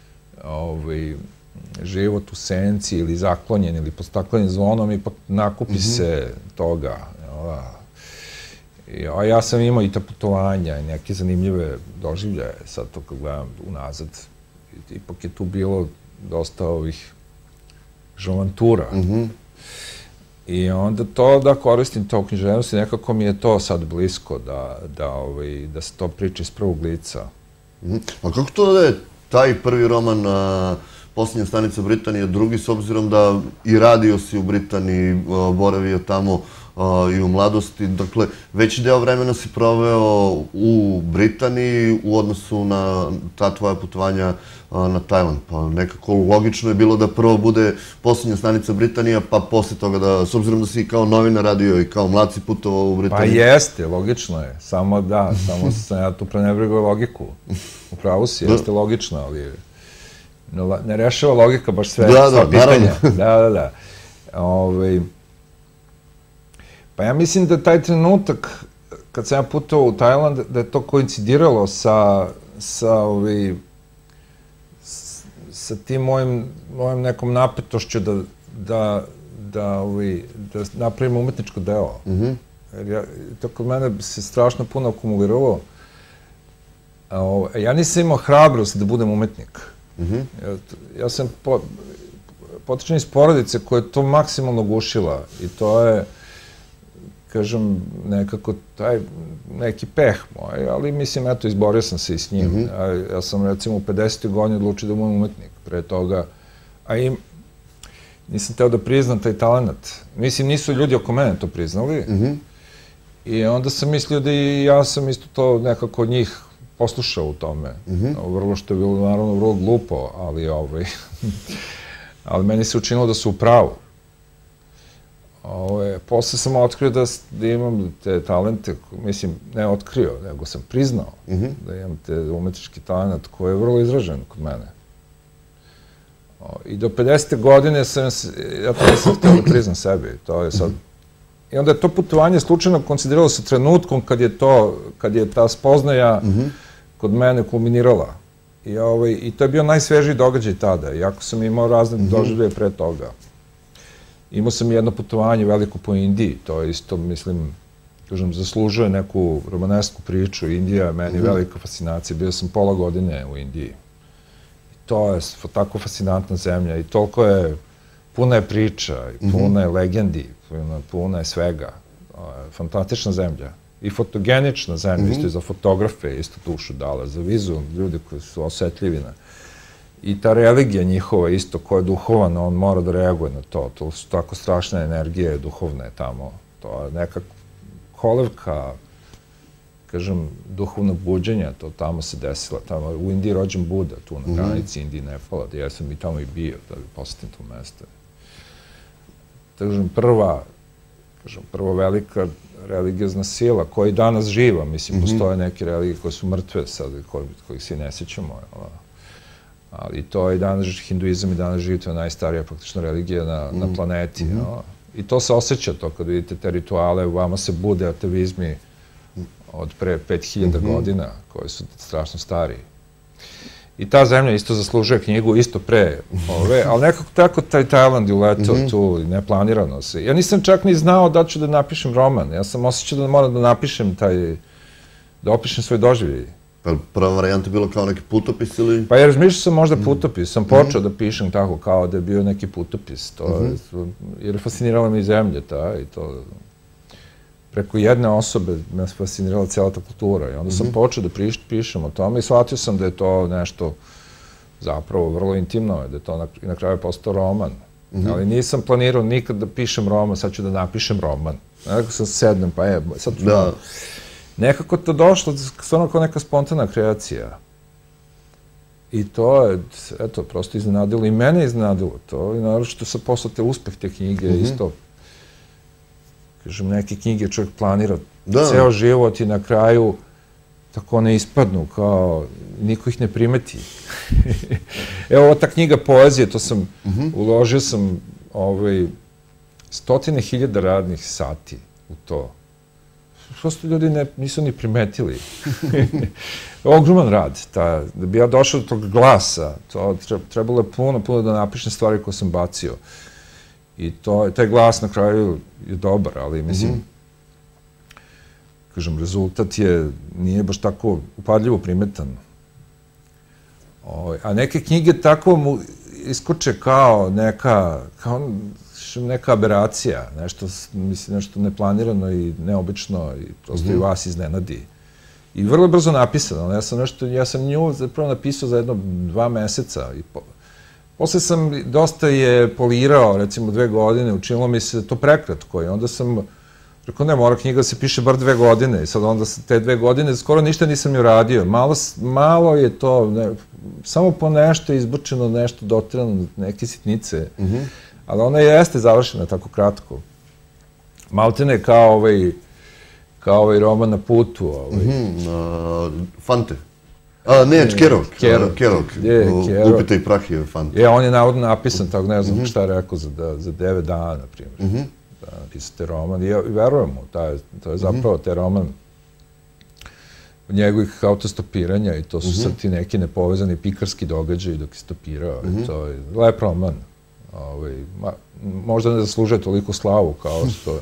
život u senci ili zaklonjen ili pod staklenim zvonom, ipak nakupi se toga. A ja sam imao i ta putovanja i neke zanimljive doživljaje, sad to kad gledam unazad. Ipak je tu bilo dosta ovih žavantura. I onda to da koristim to u književnosti, nekako mi je to sad blisko, da se to priča iz prvog lica. A kako to da je taj prvi roman Posljednja stanica Britanije, drugi, s obzirom da i radio si u Britaniji, boravio tamo i u mladosti, dakle, veći deo vremena si proveo u Britaniji u odnosu na ta tvoja putovanja na Tajland. Pa nekako logično je bilo da prvo bude Posljednja stanica Britanija, pa posle toga da, s obzirom da si kao novinar radio i kao mlad si putovao u Britaniji. Pa jeste, logično je. Samo da, samo sam ja tu prenebregao logiku. Upravo si, jeste logično, ali ne rešava logika baš sve pitanja. Da, da, da. Pa ja mislim da taj trenutak, kad sam ja putovao u Tajland, da je to koincidiralo sa sa tim mojim nekom napetošću da napravim umetničko delo. To kod mene se strašno puno akumuliralo. Ja nisam imao hrabrost da budem umetnik. Ja sam potičen iz porodice koja je to maksimalno gušila i to je, kažem, nekako taj neki peh moj, ali mislim, eto, izborio sam se i s njim. Ja sam, recimo, u pedesetoj godini odlučio da budem umetnik pre toga, a i nisam teo da priznam taj talent. Mislim, nisu ljudi oko mene to priznali i onda sam mislio da i ja sam isto to nekako od njih poslušao u tome. Vrlo što je bilo, naravno, vrlo glupo, ali ali meni se učinilo da su u pravu. Posle sam otkrio da imam te talente, mislim, ne otkrio, nego sam priznao da imam te umetnički talent koji je vrlo izražen kod mene. I do pedesete godine sam, ja to nisam htio da priznam sebi. I onda je to putovanje slučajno koincidiralo sa trenutkom kad je to, kad je ta spoznaja kod mene kulminirala. I to je bio najsvežiji događaj tada, iako sam imao razne doživljaje pre toga. Imao sam jedno putovanje veliko po Indiji, to je isto, mislim, kažem, zaslužuje neku romanesku priču. Indija je meni velika fascinacija, bio sam pola godine u Indiji. To je tako fascinantna zemlja i toliko je, puna je priča, puna je legendi, puna je svega. Fantastična zemlja i fotogenična zemlja, isto i za fotografe, isto dušu dala, za vizu, ljudi koji su osetljivi na... I ta religija njihova isto, koja je duhovana, on mora da reaguje na to. To su tako strašne energije duhovne tamo. To je neka kolevka, kažem, duhovnog buđenja, to tamo se desilo. Tamo u Indiji je rođen Buda, tu na granici Indije i Nepala, gdje ja sam i tamo i bio, da bi posjetim to mesto. Kažem, prva, kažem, prva velika religiozna sila, koja i danas živa, mislim, postoje neke religije koje su mrtve sad, kojih se ne sjećamo, ali to je danas hinduizam i danas živi, to je najstarija praktično religija na planeti. I to se osjeća to kad vidite te rituale, u vama se bude atavizmi od pre pet hiljada godina, koji su strašno stari. I ta zemlja isto zaslužuje knjigu, isto pre ove, ali nekako tako taj Tajland je uletao tu, neplanirano se. Ja nisam čak ni znao da ću da napišem roman, ja sam osjećao da moram da napišem taj, da opišem svoj doživljaj. Prva varijanta je bilo kao neki putopis ili... Pa ja razmišljao sam možda putopis, sam počeo da pišem tako kao da je bio neki putopis, jer je fascinirala mi zemlja ta i to... Preko jedne osobe me fascinirala cijela ta kultura i onda sam počeo da pišem o tome i shvatio sam da je to nešto zapravo vrlo intimno, da je to na kraju postao roman. Ali nisam planirao nikad da pišem roman, sad ću da napišem roman. Nekako sam sednem, pa je, sad ću da... Nekako to došlo, stvarno kao neka spontana kreacija. I to je, eto, prosto iznenadilo i mene iznenadilo to i naravno što sam poslao te uspeh te knjige isto. kažem, neke knjige čovjek planira ceo život i na kraju tako ne ispadnu, kao niko ih ne primeti. Evo, ova ta knjiga poezije, to sam, uložio sam stotine hiljada radnih sati u to. Prosto ljudi nisu ni primetili. Ogroman rad. Da bi ja došao do tog glasa, trebalo je puno, puno da napišem stvari koje sam bacio. I taj glas na kraju je dobar, ali mislim, kažem, rezultat je, nije baš tako upadljivo primetan. A neke knjige tako mu iskoče kao neka, kao neka aberacija, nešto, mislim, nešto neplanirano i neobično i prosto i vas iznenadi. I vrlo brzo napisano. Ja sam nešto, ja sam nju zapravo napisao za jedno dva meseca i posle sam, dosta je polirao, recimo dve godine, učinilo mi se to prekratko i onda sam rekao, ne, mora knjiga da se piše bar dve godine i sad onda te dve godine skoro ništa nisam ju radio. Malo je to, samo po nešto izbučeno, nešto dotirano, neke sitnice, ali ona jeste završena tako kratko. Maltene kao ovaj, kao ovaj roman Na putu. Fante. Ne, Kerok. Kerok. Upita i prah je Fante. Je, on je navodno napisan, tako ne znam šta je rekao, za devet dana, na primjer. Da napisate roman. I verujem mu, to je zapravo taj roman od njegovih autostopiranja i to su sad ti neki nepovezani pikarski događaji dok je stopirao. To je lep roman. Možda ne zaslužuje toliko slavu kao što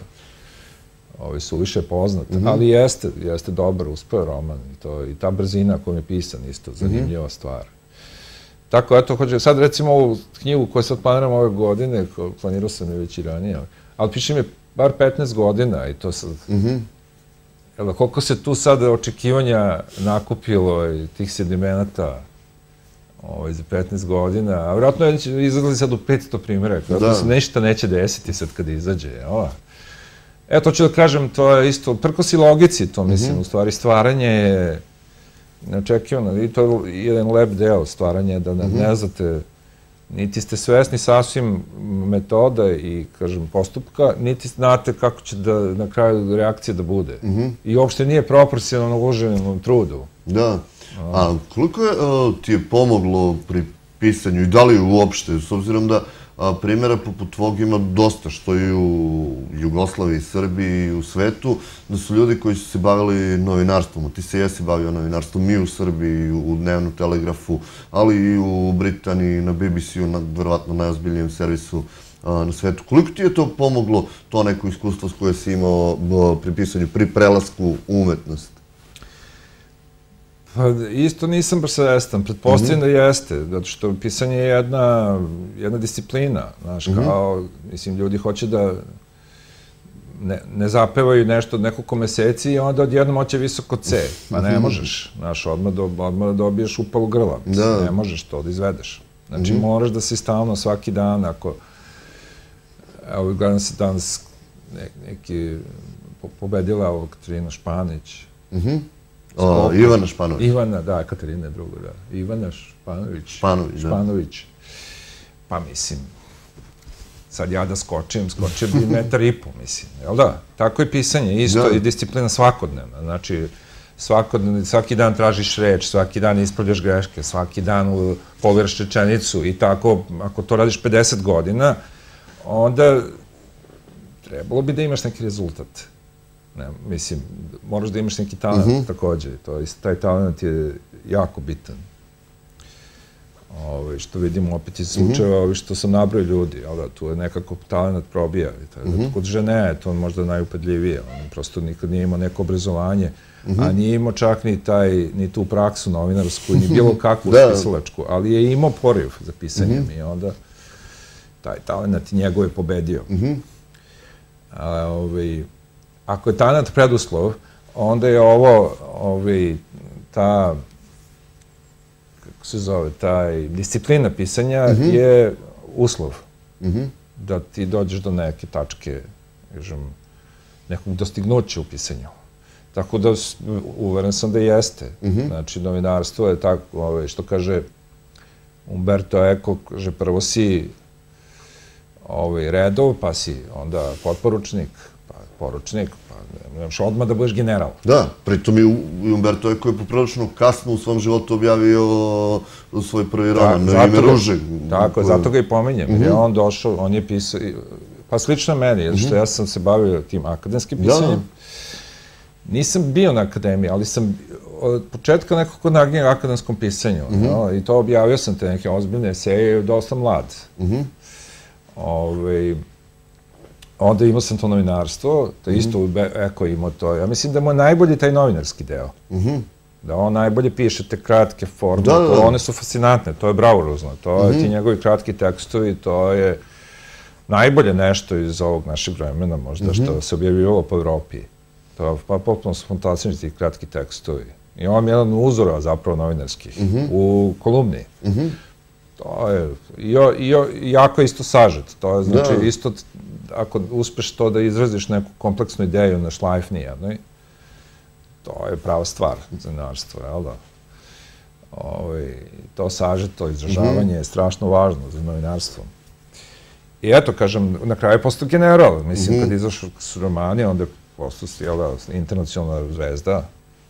su više poznate, ali jeste, jeste dobar, uspeo roman i ta brzina kojom je pisan isto, zanimljiva stvar. Tako, eto, hoću, sad recimo ovu knjigu koju sad planiram ove godine, planirao sam je već i ranije, ali pišem je bar petnaest godina i to sad, koliko se tu sad očekivanja nakupilo i tih sedimenata za petnaest godina, a vjerojatno izgledali sad u petsto primjeraka, vjerojatno se ništa neće desiti sad kad izađe. Eto, ću da kažem, to je isto, prkos i logici to, mislim, u stvari stvaranje je neočekivano i to je jedan lep deo stvaranja, da ne znate, niti ste svesni sasvim metoda i, kažem, postupka, niti znate kako će na kraju reakcija da bude. I uopšte nije proporcionalno uloženom trudu. Da. A koliko ti je pomoglo pri pisanju i da li uopšte, s obzirom da primjera poput tvog ima dosta, što i u Jugoslaviji, Srbiji i u svetu, da su ljudi koji su se bavili novinarstvom. Ti se jesi bavio novinarstvom i u Srbiji, u Dnevnom telegrafu, ali i u Britaniji, na B B C-u, na verovatno najozbiljnijem servisu na svetu. Koliko ti je to pomoglo, to neko iskustvo s koje si imao pri pisanju, pri prelasku u umetnost? Isto nisam baš svestan, pretpostavljam da jeste, zato što pisanje je jedna, jedna disciplina, znaš, kao, mislim, ljudi hoće da ne zapevaju nešto od nekoliko meseci i onda odjednom hoće visoko C, pa ne možeš, znaš, odmah da dobiješ upalu grla, ne možeš to da izvedeš. Znači, moraš da si stalno svaki dan, ako, evo, gledam se danas neki pobedila ovo Katarina Španić, Ivana Španović. Ivana, da, Katarina je drugo, da. Ivana Španović. Španović, da. Španović. Pa mislim, sad ja da skočim, skočio bi metar i po, mislim, jel da? Tako je pisanje, isto i disciplina svakodnevna. Znači, svaki dan tražiš reč, svaki dan ispravljaš greške, svaki dan poveraš rečenicu i tako, ako to radiš pedeset godina, onda trebalo bi da imaš neki rezultat. Mislim, moraš da imaš neki talent također. Taj talent je jako bitan. Što vidimo opet iz slučajeva, što sam nabrojio ljudi, tu je nekako talent probija. Kod žene to je možda najupadljivije. On prosto nikad nije imao neko obrazovanje, a nije imao čak ni tu praksu novinarsku, ni bilo kakvu spisalačku, ali je imao poriv za pisanjem i onda taj talent njegov je pobedio. Ali ako je talent preduslov, onda je ovo, ta, kako se zove, taj disciplina pisanja je uslov da ti dođeš do neke tačke, nekog dostignuća u pisanju. Tako da, uveren sam da jeste. Znači, novinarstvo je tako, što kaže Umberto Eco, kaže, prvo si redov, pa si onda potporučnik, poručnik, pa nemaš odmah da budeš general. Da, pritom i Umberto Eco je poprilično kasno u svom životu objavio svoj prvi roman, na ime Ruže. Tako, zato ga i pominjem, jer je on došao, on je pisao, pa slično meni, jer što ja sam se bavio tim akademskim pisanjem. Nisam bio na akademiji, ali sam od početka nekako nagnjen akademskom pisanju. I to objavio sam te neke ozbiljne eseje, dosta mlad. Onda imao sam to novinarstvo, to isto Eko imao to. Ja mislim da mu je najbolji taj novinarski deo. Da on najbolje piše te kratke forme, one su fascinantne, to je bravurozno. To je ti njegovi kratki tekstovi, to je najbolje nešto iz ovog našeg vremena možda što se objavljivalo po Evropi. To je potpuno su fantastični ti kratki tekstovi. I on je jedan uzora zapravo novinarskih u kolumni. To je jako isto sažet. To je znači isto, ako uspeš to da izraziš neku kompleksnu ideju na šlajfni jednoj, to je prava stvar za novinarstvo, jel da? To sažet, to izražavanje je strašno važno za novinarstvo. I eto, kažem, na kraju je postao general. Mislim, kad izašao s romani, onda je postao internacionalna zvezda.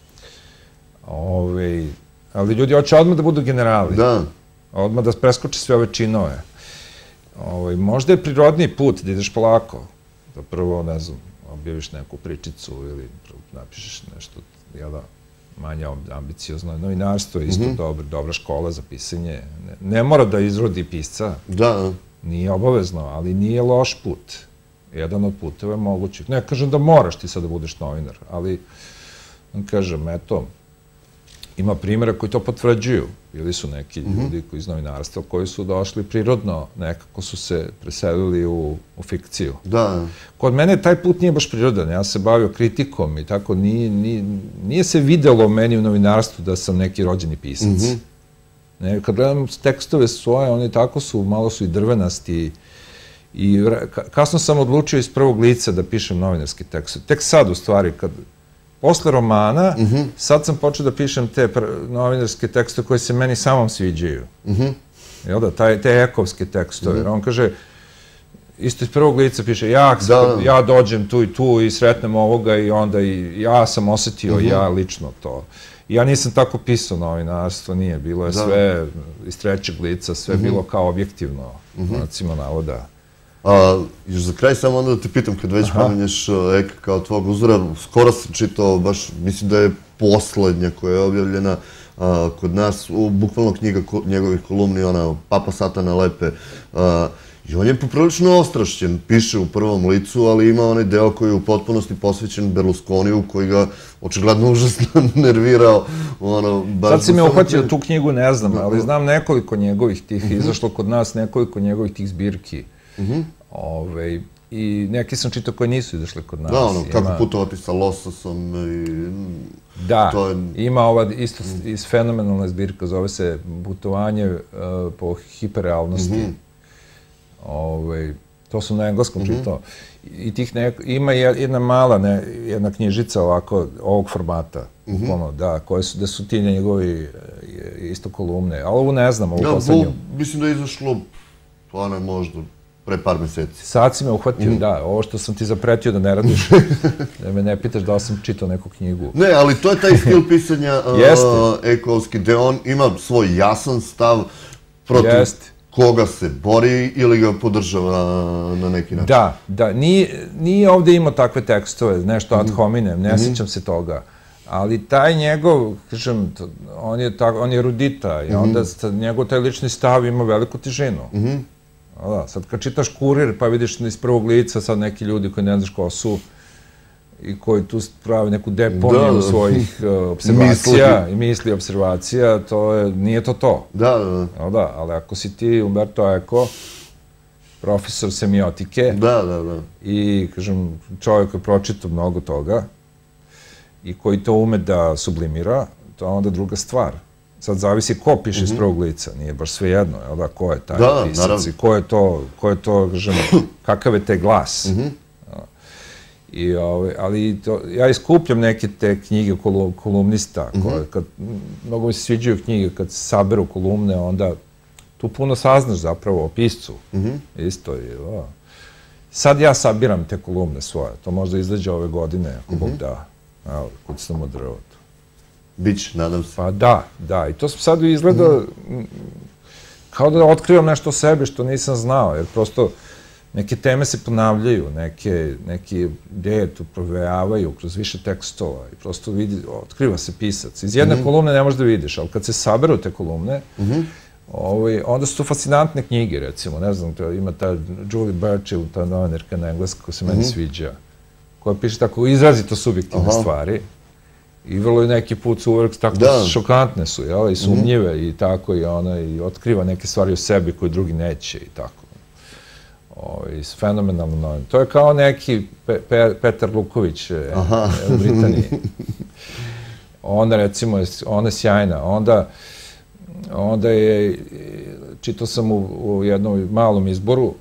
Ali ljudi hoće odmah da budu generali. Da. Odmah da preskoče sve ove činove. Možda je prirodniji put da ideš polako. Da prvo, ne znam, objaviš neku pričicu ili napišeš nešto, jel da, manje ambiciozno. Novinarstvo je isto dobra škola za pisanje. Ne mora da izrodi pisca. Da. Nije obavezno, ali nije loš put. Jedan od puteva je mogućih. Ne kažem da moraš ti sad da budeš novinar, ali kažem, eto, ima primjera koji to potvrđuju. Bili su neki ljudi iz novinarstva koji su došli prirodno, nekako su se preselili u fikciju. Da. Kod mene taj put nije baš prirodan. Ja se bavio kritikom i tako, nije se videlo meni u novinarstvu da sam neki rođeni pisac. Kad gledam tekstove svoje, oni tako su, malo su i drvenasti. I kasno sam odlučio iz prvog lica da pišem novinarski tekst. Tek sad, u stvari, kad posle romana, sad sam počeo da pišem te novinarske tekstove koje se meni samom sviđaju. Jel da, te ekovske tekstove. On kaže, isto iz prvog lica piše, ja dođem tu i tu i sretnem ovoga i onda ja sam osetio, ja lično to. Ja nisam tako pisao novinarstvo, nije. Bilo je sve iz trećeg lica, sve bilo kao objektivno, recimo navoda. Još za kraj samo onda da te pitam, kad već pomenješ Eka kao tvog uzora, skoro sam čitao, baš mislim da je poslednja koja je objavljena kod nas, bukvalno knjiga njegovih kolumni, ona Papa Satana Lepe, i on je poprilično ostrašćen, piše u prvom licu, ali ima onaj deo koji je u potpunosti posvećen Berlusconiju, koji ga očigledno užasno nervirao. Sad si me uhvatio tu knjigu, ne znam, ali znam nekoliko njegovih tih, izašlo kod nas nekoliko njegovih tih zbirki. I neki sam čitao koji nisu izašli kod nas. Da, ono, kako putovati sa lososom. Da, ima ova isto iz fenomenalna zbirka, zove se Putovanje po hiperrealnosti. To sam na engleskom čitao. Ima jedna mala, jedna knjižica ovako, ovog formata, da, da su ti njegovi isto kolumne, ali ovo ne znam, ovu poslednju. Mislim da je izašlo, ona možda, pre par meseci. Sad si me uhvatio, da, ovo što sam ti zapretio da ne radiš, da me ne pitaš da li sam čitao neku knjigu. Ne, ali to je taj stil pisanja ekovski, gde on ima svoj jasan stav protiv koga se bori ili ga podržava na neki način. Da, da, nije ovde imao takve tekstove, nešto ad hominem, ne sjećam se toga, ali taj njegov, kažem, on je erudita i onda njegov taj lični stav ima veliku težinu. Sad kad čitaš Kurir pa vidiš iz prvog lica sad neki ljudi koji ne znaš ko su i koji tu prave neku deponiju svojih observacija i misli observacija, nije to to. Da, da, da. Ali ako si ti Umberto Eco, profesor semiotike i, kažem, čovjek koji je pročitao mnogo toga i koji to ume da sublimira, to je onda druga stvar. Sad zavisi ko piše iz prvog lica, nije baš sve jedno, jel da, ko je taj pisac i ko je to, ko je to, kažem, kakav je taj glas. Ali ja iskupljam neke te knjige kolumnista, mnogo mi se sviđaju knjige, kad se saberu kolumne, onda tu puno saznaš zapravo o piscu, isto je, sad ja sabiram te kolumne svoje. To možda izađe ove godine, ako Bog da. Evo, kod sam odreo to. Bić, nadam se. Pa da, da. I to sad izgleda kao da otkrivam nešto o sebi što nisam znao, jer prosto neke teme se ponavljaju, neke, neke ideje tu provejavaju kroz više tekstova i prosto vidi, otkriva se pisac. Iz jedne kolumne ne možeš da vidiš, ali kad se saberu te kolumne, ovaj, onda su to fascinantne knjige, recimo, ne znam, to ima ta Julie Burchill, ta novinarka na engleska koja se meni sviđa, koja piše tako izrazito subjektivne stvari i vrlo neki put su uvek tako šokantne su, jel, i sumnjive i tako, i ona i otkriva neke stvari o sebi koje drugi neće i tako. Fenomenalno novin. To je kao neki Petar Luković u Britaniji. Ona, recimo, ona je sjajna. Onda onda je, čitao sam u jednom malom izboru,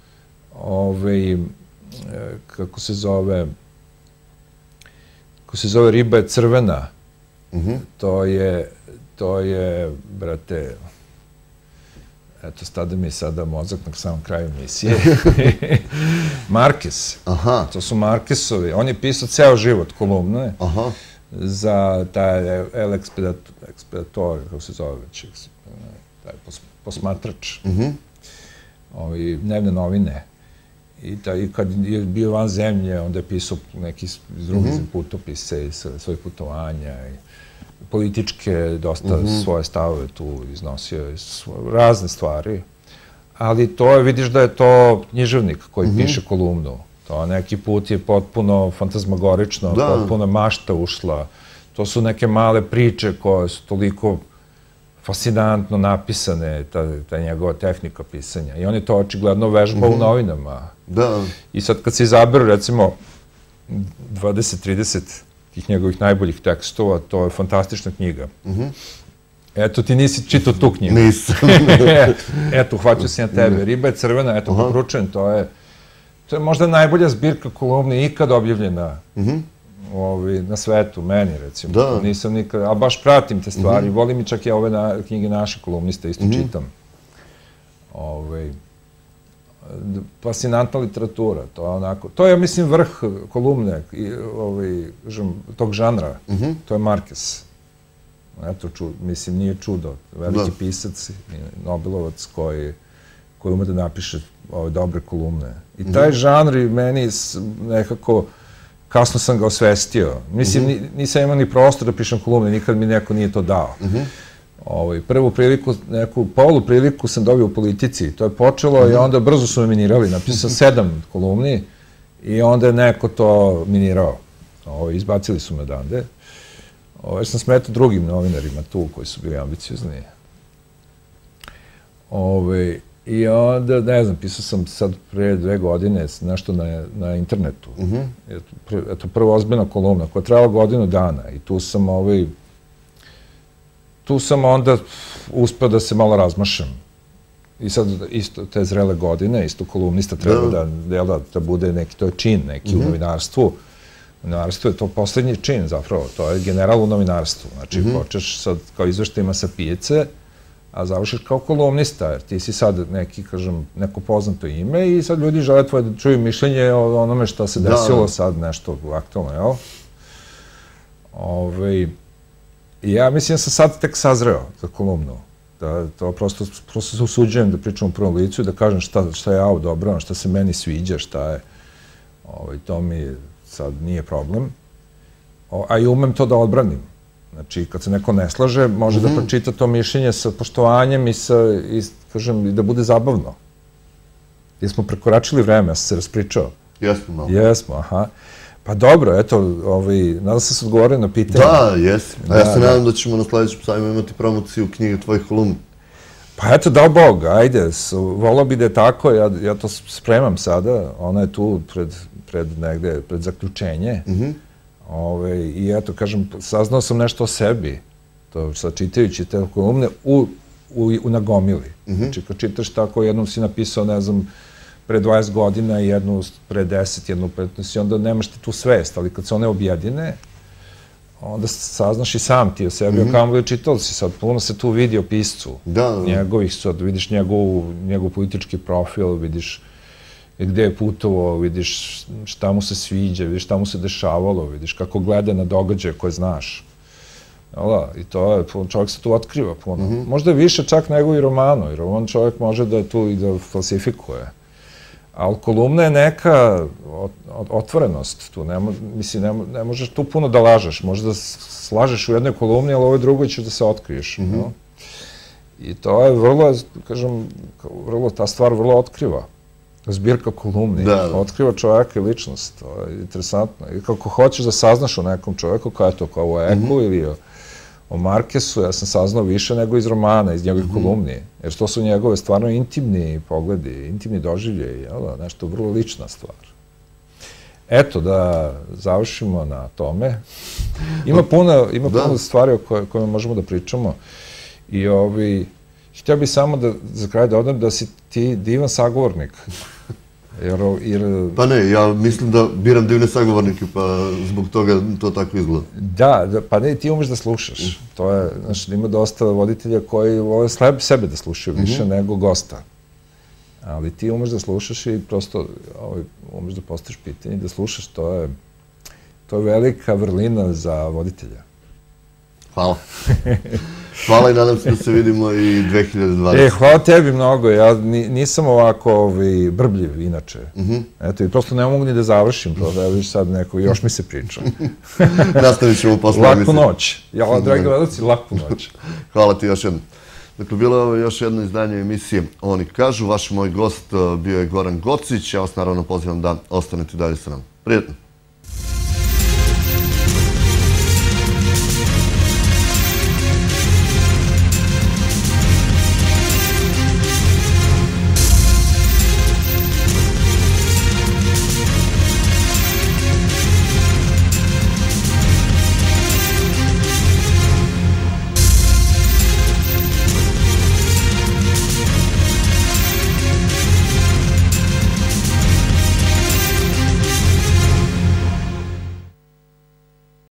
kako se zove, kako se zove Riba je crvena. To je, to je, brate, eto, stada mi je sada mozak na samom kraju emisije. Marquez. To su Marquezovi. On je pisao ceo život kolumne za taj El Expeditor, kako se zove već, taj posmatrač. Dnevne novine. I kad je bio van zemlje, onda je pisao neki drugi putopise i svoje putovanja i političke, dosta svoje stavove tu iznosio, razne stvari, ali to je, vidiš da je to književnik koji piše kolumnu. To neki put je potpuno fantazmagorično, potpuno mašta ušla. To su neke male priče koje su toliko fascinantno napisane, ta njegova tehnika pisanja. I on je to očigledno vežbao u novinama. I sad kad se izaberu, recimo, dvadeset trideset tih njegovih najboljih tekstova, to je fantastična knjiga. Eto, ti nisi čitao tu knjigu. Nisam. Eto, uhvatio si na tebe. Riba je crvena, eto, popručujem, to je to je možda najbolja zbirka kolumne ikad objavljena na svetu, meni, recimo. Nisam nikad, a baš pratim te stvari, volim i čak i ove knjige naših kolumnista, isto čitam. Fascinantna literatura, to je onako, to je, mislim, vrh kolumne tog žanra, to je Marquez. Eto, mislim, nije čudo, veliki pisac, Nobelovac koji ume da napiše ove dobre kolumne. I taj žanr meni nekako, kasno sam ga osvestio. Mislim, nisam imao ni prostor da pišem kolumne, nikad mi neko nije to dao. Prvu priliku, neku polu priliku sam dobio u Politici. To je počelo i onda brzo su me minirali. Napisao sedam kolumni i onda je neko to minirao. Izbacili su me odande. Jer sam smetao drugim novinarima tu koji su bili ambiciozni. I onda, ne znam, pisao sam sad pre dve godine nešto na internetu. Eto, prva ozbiljna kolumna koja je trajala godinu dana i tu sam ovaj tu sam onda uspeo da se malo razmašam. I sad isto te zrele godine, isto kolumnista treba da bude neki, to je čin neki u novinarstvu. Novinarstvo je to poslednji čin zapravo, to je general u novinarstvu. Znači, počeš sad kao izveštajima sa pijace, a završiš kao kolumnista, jer ti si sad neki, kažem, neko poznato ime i sad ljudi žele tvoje da čuju mišljenje o onome što se desilo sad nešto aktualno, jel? I ja mislim da sam sad tek sazreo za kolumnu. To prosto se usuđujem da pričam u prvom licu i da kažem šta je ja odobravam, šta se meni sviđa, šta je... To mi sad nije problem. A i umem to da odbranim. Znači, kad se neko ne slaže, može da pročita to mišljenje sa poštovanjem i da bude zabavno. Jer smo prekoračili vreme, ja sam se raspričao. Jesmo malo. Jesmo, aha. Pa dobro, eto, nadam se se odgovorio na pitanje. Da, jesmo. A ja se nadam da ćemo na sledećem sajmu imati promociju knjige tvojih kolumni. Pa eto, dao Bog, ajde, volao bi da je tako, ja to spremam sada, ona je tu pred negde, pred zaključenje. I eto, kažem, saznao sam nešto o sebi, to sad čitajući te kolumne, u nagomili. Znači, kad čitaš tako, jednom si napisao, ne znam, pre dvadeset godina, jednu pre deset, jednu pre petnaest, i onda nemaš ti tu svest, ali kad se one objedine, onda saznaš i sam ti o sebi, o kamo li čitao si sad, puno se tu vidi o piscu njegovih, sad vidiš njegov politički profil, vidiš gde je putovao, vidiš šta mu se sviđa, vidiš šta mu se dešavalo, vidiš kako gleda na događaje koje znaš. I to je, čovjek se tu otkriva puno. Možda je više čak nego i romanu, jer roman čovjek može da tu i da falsifikuje. Ali kolumna je neka otvorenost tu, mislim, ne možeš tu puno da lažeš, možda slažeš u jednoj kolumni, ali u ovoj drugoj ćeš da se otkriješ. I to je vrlo, kažem, ta stvar vrlo otkriva. Zbirka kolumni, otkriva čovjeka i ličnost, to je interesantno. I kako hoćeš da saznaš o nekom čovjeku, kao je to, kao o Eku ili o Markesu, ja sam saznao više nego iz romana, iz njegovih kolumni, jer to su njegove stvarno intimni pogledi, intimni doživljeji, nešto vrlo lična stvar. Eto, da završimo na tome. Ima puno stvari o kojima možemo da pričamo i htio bih samo da za kraj da odam da si ti divan sagovornik. Pa ne, ja mislim da biram divne sagovornike, pa zbog toga to tako izgleda. Da, pa ne, ti umeš da slušaš. To je, znaš, ima dosta voditelja koji vole sebe da slušaju više nego gosta. Ali ti umeš da slušaš i prosto umeš da postaviš pitanje i da slušaš, to je to je velika vrlina za voditelja. Hvala. Hvala i nadam se da se vidimo i dve hiljade dvadesete. E, hvala tebi mnogo, ja nisam ovako brbljiv inače. Eto, i prosto ne mogu ni da završim, da viš sad neko, još mi se priča. Nastavit ćemo posle emisije. Laku noć. Ja, dragi gledalci, laku noć. Hvala ti još jednom. Dakle, bilo je još jedno izdanje emisije Oni kažu. Vaš moj gost bio je Goran Gocić. Ja vas naravno pozivam da ostanete dalje sa nama. Prijetno.